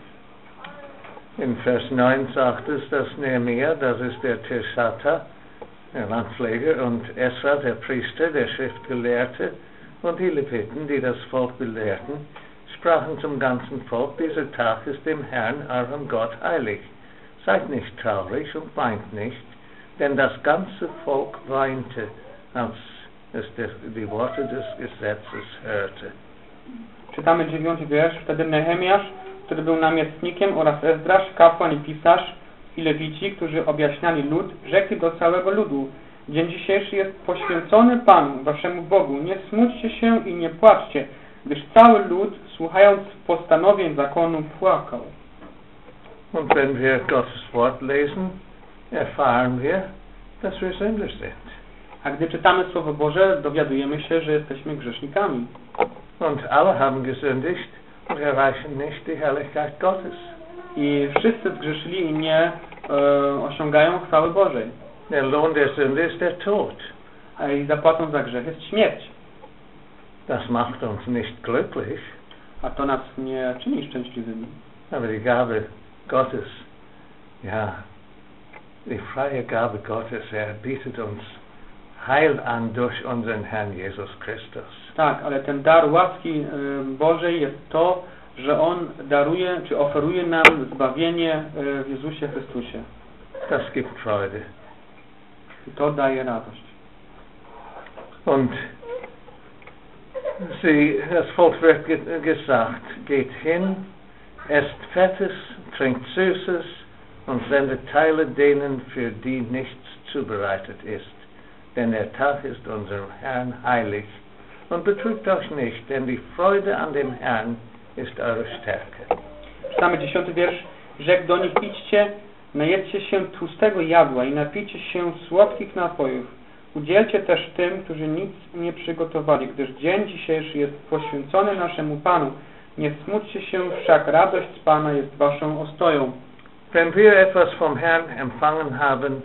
In Vers neun sagt es, dass Nehemia, das ist der Tirsata, der Landpfleger, und Esra, der Priester, der Schriftgelehrte, und die Leviten, die das Volk belehrten, sprachen zum ganzen Volk: Dieser Tag ist dem Herrn, eurem Gott, heilig. Seid nicht traurig und weint nicht, denn das ganze Volk weinte, als es die Worte des Gesetzes hörte. Czytamy dziewiąty wiersz. Wtedy Nehemiasz, który był namiestnikiem, oraz Ezdrasz, kapłan i pisarz, i Lewici, którzy objaśniali lud, rzekli do całego ludu: Dzień dzisiejszy jest poświęcony Panu, waszemu Bogu. Nie smućcie się i nie płaczcie, gdyż cały lud, słuchając postanowień zakonu, płakał. Und wenn wir Gottes Wort lesen, erfahren wir, dass wir Sünder sind. A gdy czytamy Słowo Boże, dowiadujemy się, że jesteśmy grzesznikami. Und alle haben gesündigt und erreichen nicht die Herrlichkeit Gottes. I wszyscy zgrzeszyli i nie e, osiągają chwały Bożej. Der Lohn der Sünde ist der Tod. A i zapłatą za grzech jest śmierć. Das macht uns nicht glücklich, A to nas nie czyni szczęśliwymi. aber die Gabe Gottes, ja, die freie Gabe Gottes, er bietet uns Heil an durch unseren Herrn Jesus Christus. Tak, ale ten dar łaski y, Bożej jest to, że On daruje, czy oferuje nam zbawienie y, w Jezusie Chrystusie. Das gibt Freude. I to daje radość. Und sie, das Volk wird ge gesagt, geht hin, esst Fettes, trinkt Süßes und sendet Teile denen, für die nichts zubereitet ist. Denn der Tag ist unserem Herrn heilig. Und betrübt euch nicht, denn die Freude an dem Herrn ist eure Stärke. Czytamy dziesiąty wiersz. Rzekł do nich: idźcie, najedzcie się tłustego jadła i napijcie się słodkich napojów. Udzielcie też tym, którzy nic nie przygotowali, gdyż dzień dzisiejszy jest poświęcony naszemu Panu. Nie smućcie się wszak, radość z Pana jest waszą ostoją. Wenn wir etwas vom Herrn empfangen haben,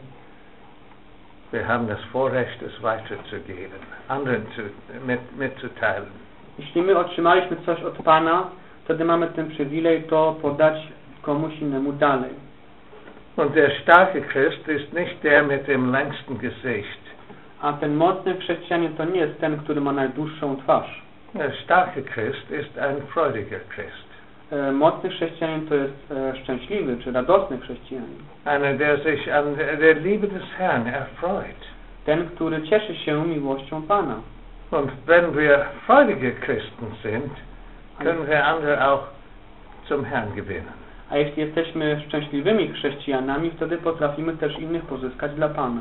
wir haben das Vorrecht, es weiterzugeben, anderen zu, mit, mitzuteilen. Jeśli my otrzymaliśmy coś od Pana, wtedy mamy ten przywilej to podać komuś innemu dalej. Und der starke Christ ist nicht der mit dem längsten Gesicht. A ten mocny chrześcijanin to nie jest ten, który ma najdłuższą twarz. Der starke Christ ist ein freudiger Christ. E, mocny chrześcijanin to jest e, szczęśliwy czy radosny chrześcijanin. Einer, der sich an der Liebe des Herrn erfreut. Ten, który cieszy się miłością Pana. Und wenn wir freudige Christen sind, können wir andere auch zum Herrn gewinnen. A jeśli jesteśmy szczęśliwymi chrześcijanami, wtedy potrafimy też innych pozyskać dla Pana.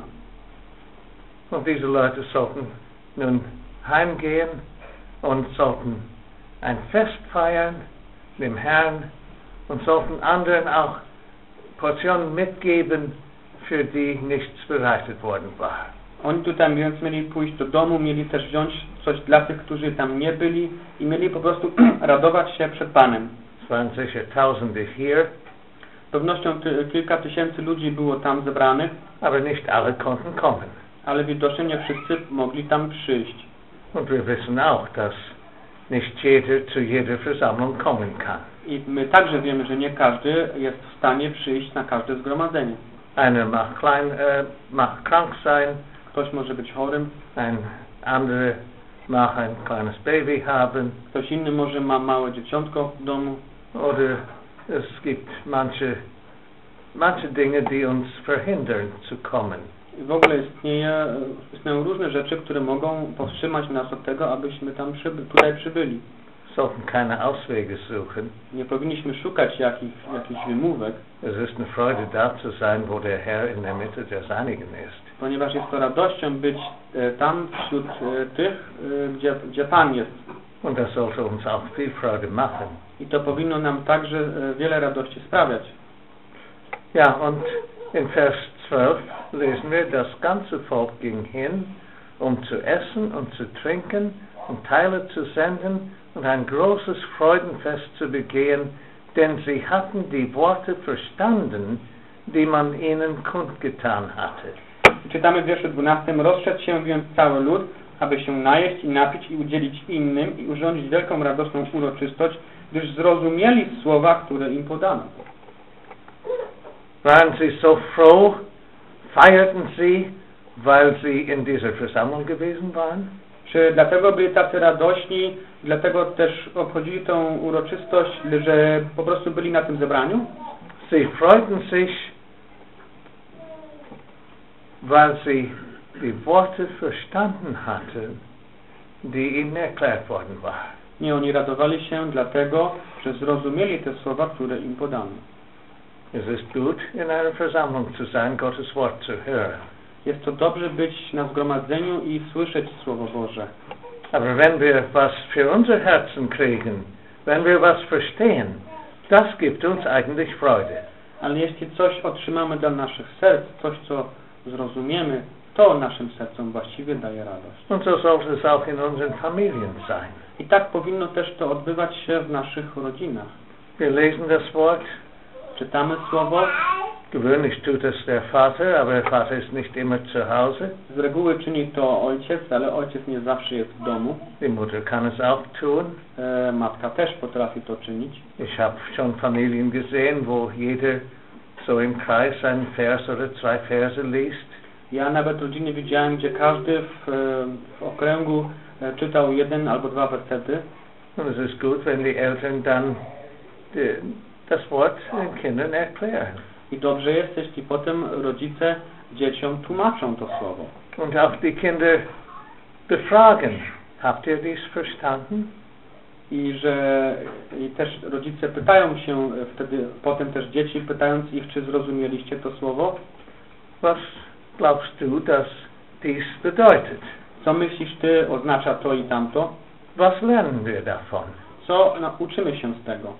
Und diese Leute sollten nun heimgehen und sollten ein Fest feiern dem Herrn und sollten anderen auch Portionen mitgeben, für die nichts bereitet worden war. Oni tutaj więc mieli pójść do domu, mieli też wziąć coś dla tych, którzy tam nie byli i mieli po prostu radować się przed Panem. Es waren sicher Tausende hier, Z pewnością ty, kilka tysięcy ludzi było tam zebranych, aber nicht alle konnten kommen. ale widocznie nie wszyscy mogli tam przyjść. Und wir wissen auch, dass nicht jeder zu jeder Versammlung kommen kann. I my także wiemy, że nie każdy jest w stanie przyjść na każde zgromadzenie. Einer mag klein, äh, mag krank sein, Ktoś może być chorym, ein anderer mag ein kleines Baby haben, ktoś inny może ma małe dzieciątko w domu. oder es gibt manche, manche Dinge, die uns verhindern zu kommen. I w ogóle istnieje, istnieją różne rzeczy, które mogą powstrzymać nas od tego, abyśmy tam przyby, tutaj przybyli. Sollten keine Auswege suchen. Nie powinniśmy szukać jakich, jakichś wymówek, Es ist eine Freude, da zu sein, wo der Herr in der Mitte der Seinigen ist. ponieważ jest to radością być e, tam wśród e, tych, e, gdzie, gdzie Pan jest. Und das sollte uns auch viel Freude machen. I to powinno nam także e, wiele radości sprawiać. Ja, und in Vers zwölf lesen wir, das ganze Volk ging hin, um zu essen und zu trinken und Teile zu senden und ein großes Freudenfest zu begehen, denn sie hatten die Worte verstanden, die man ihnen kundgetan hatte. Czytamy w wierszu dwunastym. Rozszedł się więc cały lud, aby się najeść i napić i udzielić innym i urządzić wielką radosną uroczystość, gdyż zrozumieli słowa, które im podano. Waren sie so froh, feierten sie, weil sie in dieser Versammlung gewesen waren? Czy dlatego byli tacy radośni, dlatego też obchodzili tą uroczystość, że po prostu byli na tym zebraniu? Sie freuten sich, weil sie die Worte verstanden hatten, die ihnen erklärt worden waren. Nie, oni radowali się dlatego, że zrozumieli te słowa, które im podano. Es ist gut, in einer Versammlung zu sein, Gottes Wort zu hören. Jest to dobrze być na zgromadzeniu i słyszeć Słowo Boże. Aber wenn wir was für unser Herzen kriegen, wenn wir was verstehen, das gibt uns eigentlich Freude. Ale jeśli coś otrzymamy dla naszych serc, coś co zrozumiemy, to naszym sercom właściwie daje radość. Und so sollte es auch in unseren Familien sein. I tak powinno też to odbywać się w naszych rodzinach. Wir lesen das Wort. Czytamy Słowo. Gewöhnlich tut es der Vater, aber der Vater ist nicht immer zu Hause. Z reguły czyni to ojciec, ale ojciec nie zawsze jest w domu. Die Mutter kann es auch tun. E, matka też potrafi to czynić. Ich habe schon Familien gesehen, wo jeder so im Kreis einen Vers oder zwei Verse liest. Ja nawet rodziny widziałem, gdzie każdy w, w okręgu czytał jeden albo dwa wersety. Und es ist gut, wenn die Eltern dann die, das Wort den Kindern erklären. I dobrze jest, jeśli potem rodzice dzieciom tłumaczą to słowo. Und auch die Kinder befragen. Habt ihr dies verstanden? I że i też rodzice pytają się wtedy, potem też dzieci pytając ich, czy zrozumieliście to słowo? Was glaubst du, dass dies bedeutet? Co myślisz ty oznacza to i tamto? Was lernen wir davon? Co no, uczymy się z tego?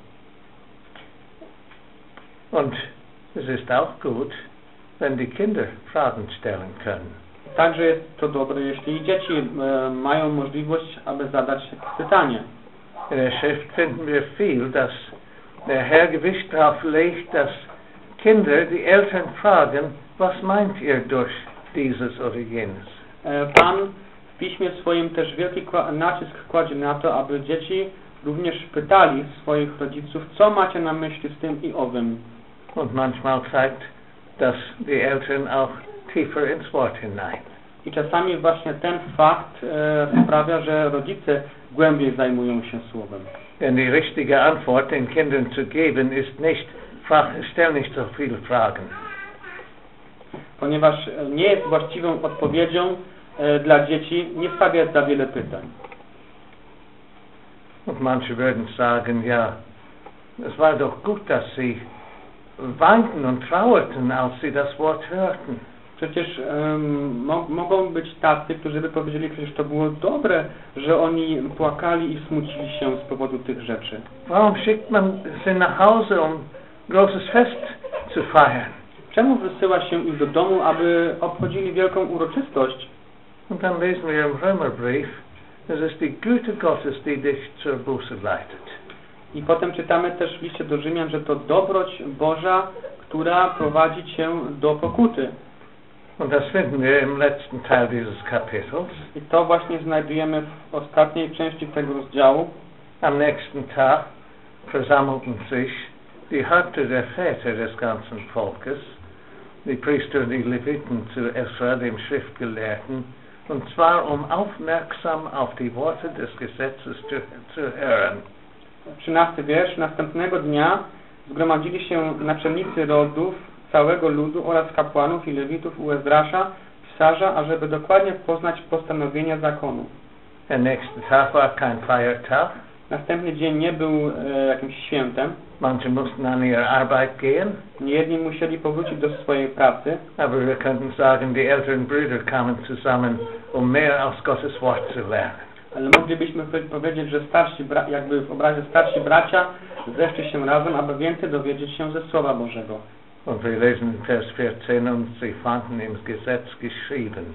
Und es ist auch gut, wenn die Kinder Fragen stellen können. Także jest to dobre, jeśli dzieci e, mają możliwość, aby zadać pytanie. In der Schrift finden wir viel, dass der Herr Gewicht darauf legt, dass Kinder die Eltern fragen, was meint ihr durch dieses oder jenes? E, Pan w Piśmie swoim też wielki nacisk kładzie na to, aby dzieci również pytali swoich rodziców, co macie na myśli z tym i owym. Und manchmal zeigt, dass die Eltern auch tiefer ins Wort hinein. I czasami właśnie ten fakt e, sprawia, że rodzice głębiej zajmują się słowem. Denn die richtige Antwort den Kindern zu geben ist nicht, stell nicht so viele Fragen. Ponieważ nie jest właściwą odpowiedzią e, dla dzieci, nie stawia za wiele pytań. Und manche würden sagen, ja, es war doch gut, dass sie weinten und trauerten, als sie das Wort hörten. Przecież um, mo mogą być tacy, którzy by powiedzieli, przecież to było dobre, że oni płakali i smucili się z powodu tych rzeczy. Warum schickt man sie nach Hause, um großes Fest zu feiern? Czemu wysyła się ich do domu, aby obchodzili wielką uroczystość? Und dann lesen wir im Römerbrief, es ist die Güte Gottes, die dich zur Buße leitet. I potem czytamy też w liście do Rzymian, że to dobroć Boża, która prowadzi cię do pokuty. Und das finden wir im letzten Teil dieses Kapitels. I to właśnie znajdujemy w ostatniej części tego rozdziału. Am nächsten Tag versammelten sich die Häupter der Väter des ganzen Volkes, die Priester, die Leviten zu Esra, dem Schriftgelehrten, und zwar um aufmerksam auf die Worte des Gesetzes zu, zu hören. trzynasty wiersz. Następnego dnia zgromadzili się naczelnicy rodów całego ludu oraz kapłanów i lewitów u Ezdrasza, pisarza, ażeby dokładnie poznać postanowienia zakonu. Der nächste Tag war kein Feiertag. Następny dzień nie był e, jakimś świętem. Manche mussten an ihre Arbeit gehen. Jedni musieli powrócić do swojej pracy. Aber wir könnten sagen, die älteren Brüder kamen zusammen, um mehr aus Gottes Wort zu lernen. Ale moglibyśmy powiedzieć, że starsi, jakby w obrazie starsi bracia zeszli się razem, aby więcej dowiedzieć się ze Słowa Bożego. Und wir lesen in Vers vierzehn, und sie fanden im Gesetz geschrieben.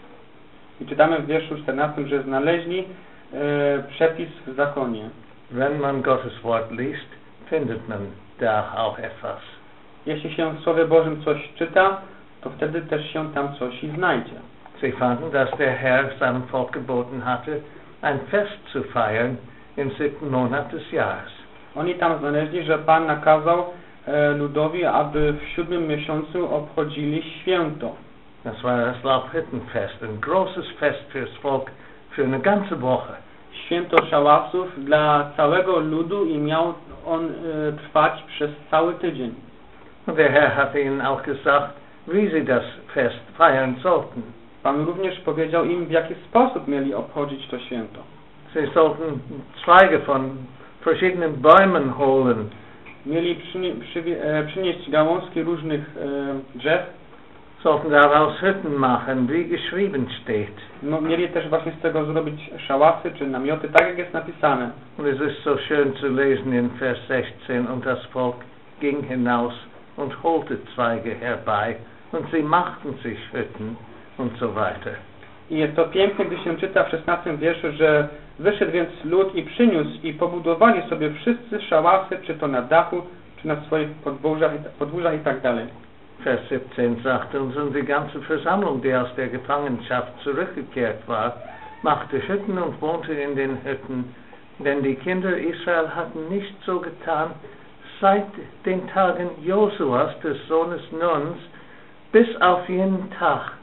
I czytamy w wierszu czternastym, że znaleźli e, przepis w zakonie. Wenn man Gottes Wort liest, findet man da auch etwas. Jeśli się w Słowie Bożym coś czyta, to wtedy też się tam coś i znajdzie. Sie fanden, dass der Herr seinem Volk geboten hatte, ein Fest zu feiern im siebten Monat des Jahres. Oni tam znaleźli, że Pan nakazał e, ludowi, aby w siódmym miesiącu obchodzili święto. Das war das Laubhüttenfest, ein großes Fest fürs Volk für eine ganze Woche. Święto szałasów dla całego ludu i miał on e, trwać przez cały tydzień. Und der Herr hatte ihnen auch gesagt, wie sie das Fest feiern sollten. Pan również powiedział im, w jaki sposób mieli obchodzić to święto. Sie sollten Zweige von verschiedenen Bäumen holen. Mieli przynie, przy, e, przynieść gałązki różnych e, drzew. Sollten daraus Hütten machen, wie geschrieben steht. No, mieli też właśnie z tego zrobić szałasy czy namioty, tak jak jest napisane. Und es ist so schön zu lesen in Vers sechzehn, und das Volk ging hinaus und holte Zweige herbei, und sie machten sich Hütten und so weiter. I jest to piękne, gdy się czyta w szesnastym wierszu, że wyszedł więc lud i przyniósł i pobudowali sobie wszyscy szałasy, czy to na dachu, czy na swoich podwórzach, podwórzach i tak dalej. Vers siebzehn sagt uns, und die ganze Versammlung, die aus der Gefangenschaft zurückgekehrt war, machte Hütten und wohnte in den Hütten, denn die Kinder Israel hatten nicht so getan, seit den Tagen Josuas, des Sohnes Nuns, bis auf jenen Tag,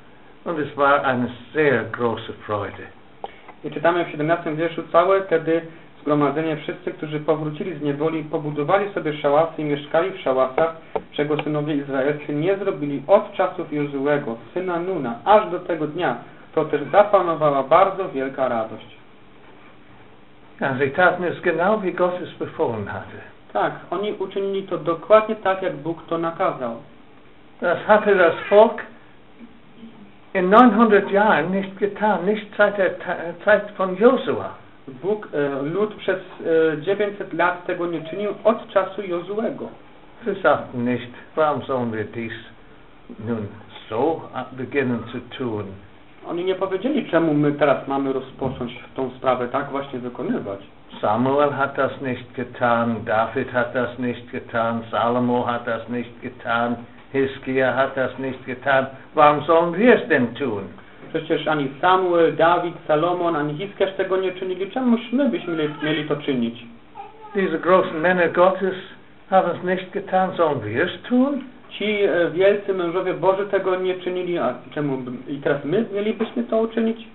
und es war eine sehr große Freude. I czytamy w siedemnastym wierszu: całe tedy zgromadzenie, wszyscy, którzy powrócili z niewoli, pobudowali sobie szałasy i mieszkali w szałasach, czego synowie izraelscy nie zrobili od czasów Jozuego, syna Nuna, aż do tego dnia. To też zapanowała bardzo wielka radość. Ja, sie taten es genau, wie Gott es befohlen hatte. Tak, oni uczynili to dokładnie tak, jak Bóg to nakazał. Das hatte das Volk in neunhundert Jahren nicht getan, nicht seit der Zeit von Josua. Bóg, e, lud przez e, dziewięćset lat tego nie czynił od czasu Jozuego. Sie sagten nicht, warum sollen wir dies nun so beginnen zu tun? Oni nie powiedzieli, czemu my teraz mamy rozpocząć tą sprawę tak właśnie wykonywać. Samuel hat das nicht getan, David hat das nicht getan, Salomo hat das nicht getan, Hiskia hat das nicht getan. Warum sollen wir es denn tun? Przecież ani Samuel, Dawid, Salomon, ani Hiskiarz tego nie czynili. Czemuż my byśmy mieli, mieli to czynić? Diese großen Männer Gottes haben es nicht getan, sollen wir es tun? Ci e, wielcy mężowie Boży tego nie czynili, a czemu by, i teraz my mielibyśmy to uczynić?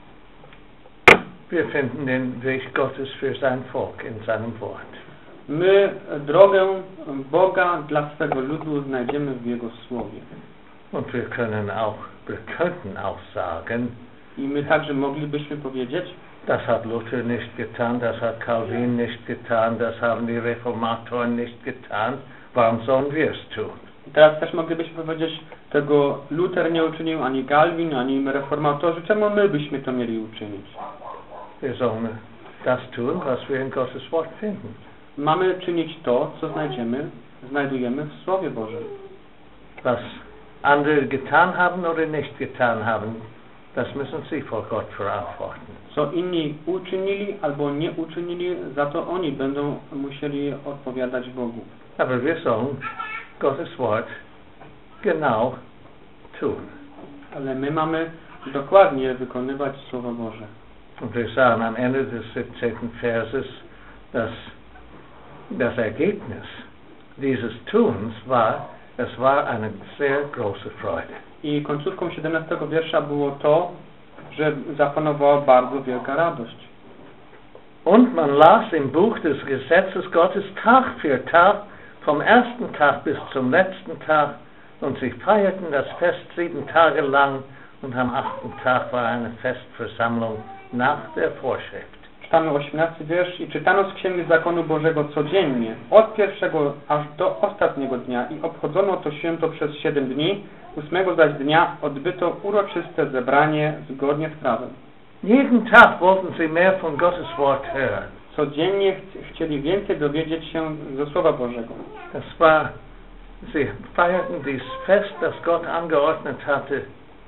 Wir finden den Weg Gottes für sein Volk in seinem Wort. My drogę Boga dla swego ludu znajdziemy w Jego Słowie. Und wir können auch, wir könnten auch sagen, I my także moglibyśmy powiedzieć, das hat Luther nicht getan, das hat Calvin nicht getan, das haben die Reformatoren nicht getan, warum sollen wir es tun? i teraz też moglibyśmy powiedzieć, tego Luther nie uczynił, ani Calvin, ani reformatorzy, czemu my byśmy to mieli uczynić? Wir sollen das tun, was wir in Gottes Wort finden. Mamy czynić to, co znajdziemy, znajdujemy w Słowie Bożym. Was andere getan haben oder nicht getan haben, das müssen sie vor Gott verantworten. Co inni uczynili albo nie uczynili, za to oni będą musieli odpowiadać Bogu. Aber wir sollen Gottes Wort genau tun. Ale my mamy dokładnie wykonywać Słowo Boże. Und wir sagen am Ende des siebzehnten Verses, dass das Ergebnis dieses Tuns war, es war eine sehr große Freude. I końcówką siedemnastego wiersza było to, że zapanowała bardzo wielka radość. Und man las im Buch des Gesetzes Gottes Tag für Tag, vom ersten Tag bis zum letzten Tag, und sie feierten das Fest sieben Tage lang, und am achten Tag war eine Festversammlung nach der Vorschrift. Czytamy osiemnasty wiersz: i czytano z Księgi Zakonu Bożego codziennie, od pierwszego aż do ostatniego dnia, i obchodzono to święto przez siedem dni, ósmego zaś dnia odbyto uroczyste zebranie zgodnie z prawem. Jeden Tag wollten sie mehr von Gottes Wort hören. Codziennie ch chcieli więcej dowiedzieć się ze Słowa Bożego. Das war, sie feierten dieses Fest, das Gott angeordnet hatte,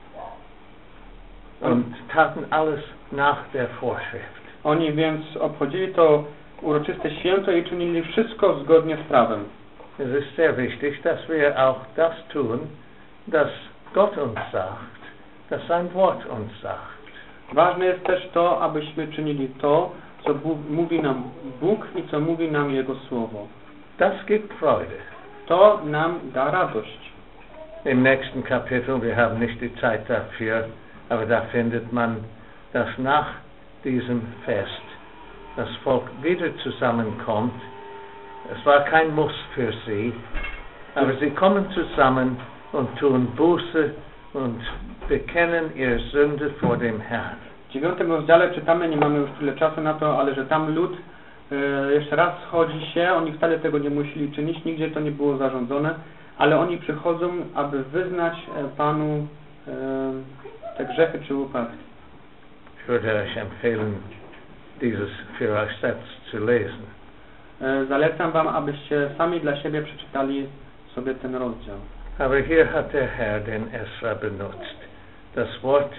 und taten alles nach der Vorschrift. Oni więc obchodzili to uroczyste święto i czynili wszystko zgodnie z prawem. Es ist sehr wichtig, dass wir auch das tun, das Gott uns sagt, das sein Wort uns sagt. Ważne jest też to, abyśmy czynili to, co mówi nam Bóg i co mówi nam Jego Słowo. Das gibt Freude. To nam da radość. Im nächsten Kapitel, wir haben nicht die Zeit dafür, aber da findet man, dass nach diesem Fest das Volk wieder zusammenkommt. Es war kein Muss für sie, aber sie kommen zusammen und tun Buße und bekennen ihre Sünde vor dem Herrn. W dziewiątym rozdziale czytamy, nie mamy już tyle czasu na to, ale że tam lud e, jeszcze raz schodzi się, oni wcale tego nie musieli czynić, nigdzie to nie było zarządzone, ale oni przychodzą, aby wyznać e, Panu e, te grzechy czy upadki. Ich würde euch empfehlen, dieses für euch selbst zu lesen. E, zalecam Wam, abyście sami dla siebie przeczytali sobie ten rozdział. Aber hier hat der Herr den Esra benutzt, das Wort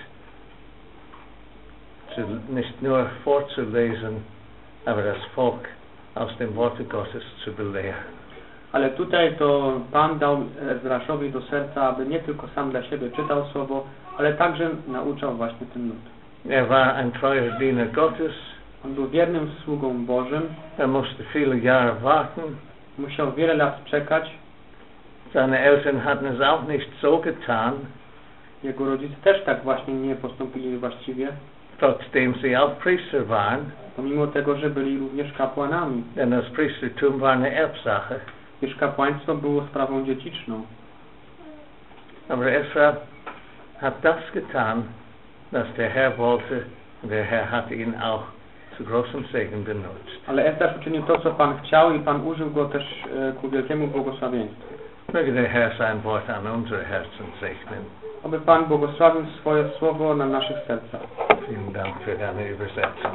zu, nicht nur vorzulesen, aber das Volk aus dem Worte Gottes zu belehren. Ale tutaj to Pan dał Ezraszowi do serca, aby nie tylko sam dla siebie czytał Słowo, ale także nauczał właśnie ten lud. Er war ein treuer Diener Gottes. On był wiernym sługą Bożym. Er musste viele Jahre warten. Musiał wiele lat czekać. Seine Eltern hatten es auch nicht so getan. Jego rodzice też tak właśnie nie postąpili właściwie, trotzdem sie auch Priester waren, pomimo tego, że byli również kapłanami. denn das Priestertum war eine Erbsache. Gdyż kapłaństwo było sprawą dziedziczną. Aber Esra hat das getan, was der Herr wollte, und der Herr hat ihn auch zu großem Segen benutzt. Ale Ezdrasz uczynił to, co Pan chciał, i Pan użył go też e, ku wielkiemu błogosławieństwu. Möge der Herr sein Wort an unsere Herzen segnen. Aby Pan błogosławił swoje słowo na naszych sercach. Vielen Dank für deine Übersetzung.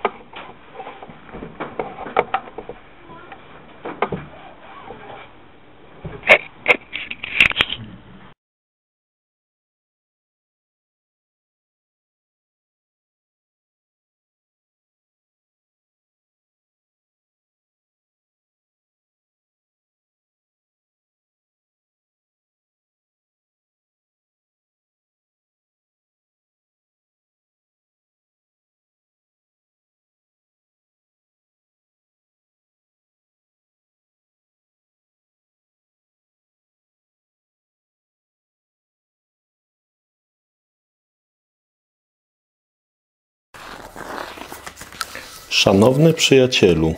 Szanowny przyjacielu,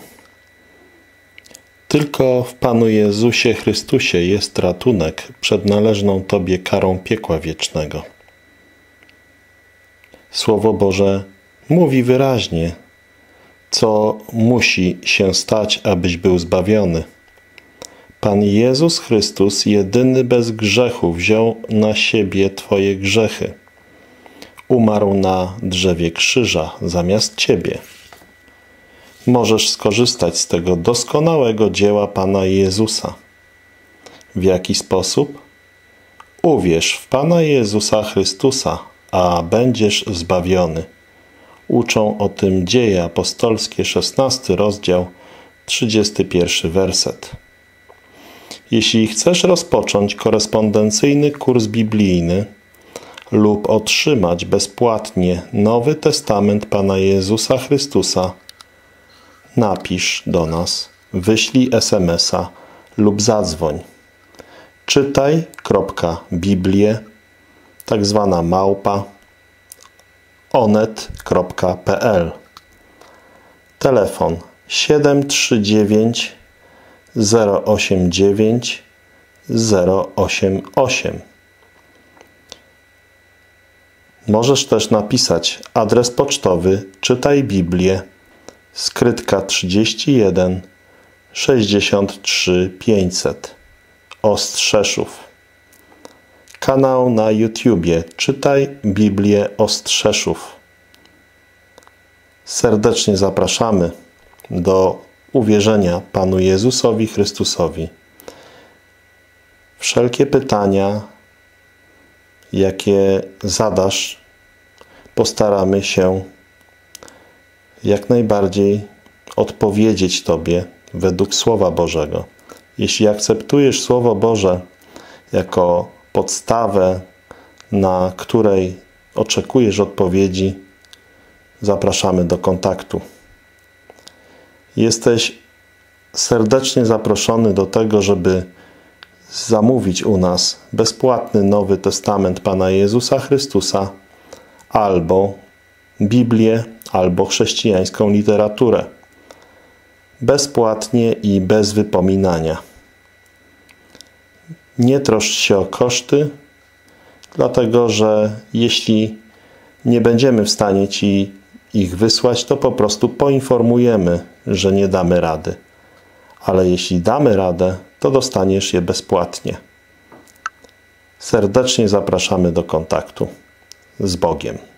tylko w Panu Jezusie Chrystusie jest ratunek przed należną Tobie karą piekła wiecznego. Słowo Boże mówi wyraźnie, co musi się stać, abyś był zbawiony. Pan Jezus Chrystus, jedyny bez grzechu, wziął na siebie Twoje grzechy. Umarł na drzewie krzyża zamiast Ciebie. Możesz skorzystać z tego doskonałego dzieła Pana Jezusa. W jaki sposób? Uwierz w Pana Jezusa Chrystusa, a będziesz zbawiony. Uczą o tym Dzieje apostolskie, szesnasty rozdział, trzydziesty pierwszy werset. Jeśli chcesz rozpocząć korespondencyjny kurs biblijny lub otrzymać bezpłatnie Nowy Testament Pana Jezusa Chrystusa, napisz do nas, wyślij es em es a lub zadzwoń. Czytaj.biblię, tak zwana małpa, onet kropka pe el. Telefon siedem trzy dziewięć zero osiem dziewięć zero osiem osiem. Możesz też napisać adres pocztowy Czytaj Biblię, Skrytka trzydzieści jeden sześćdziesiąt trzy pięćset, Ostrzeszów. Kanał na YouTubie Czytaj Biblię Ostrzeszów. Serdecznie zapraszamy do uwierzenia Panu Jezusowi Chrystusowi. Wszelkie pytania, jakie zadasz, postaramy się jak najbardziej odpowiedzieć Tobie według Słowa Bożego. Jeśli akceptujesz Słowo Boże jako podstawę, na której oczekujesz odpowiedzi, zapraszamy do kontaktu. Jesteś serdecznie zaproszony do tego, żeby zamówić u nas bezpłatny Nowy Testament Pana Jezusa Chrystusa albo Biblię, albo chrześcijańską literaturę. Bezpłatnie i bez wypominania. Nie troszcz się o koszty, dlatego że jeśli nie będziemy w stanie Ci ich wysłać, to po prostu poinformujemy, że nie damy rady. Ale jeśli damy radę, to dostaniesz je bezpłatnie. Serdecznie zapraszamy do kontaktu. Z Bogiem.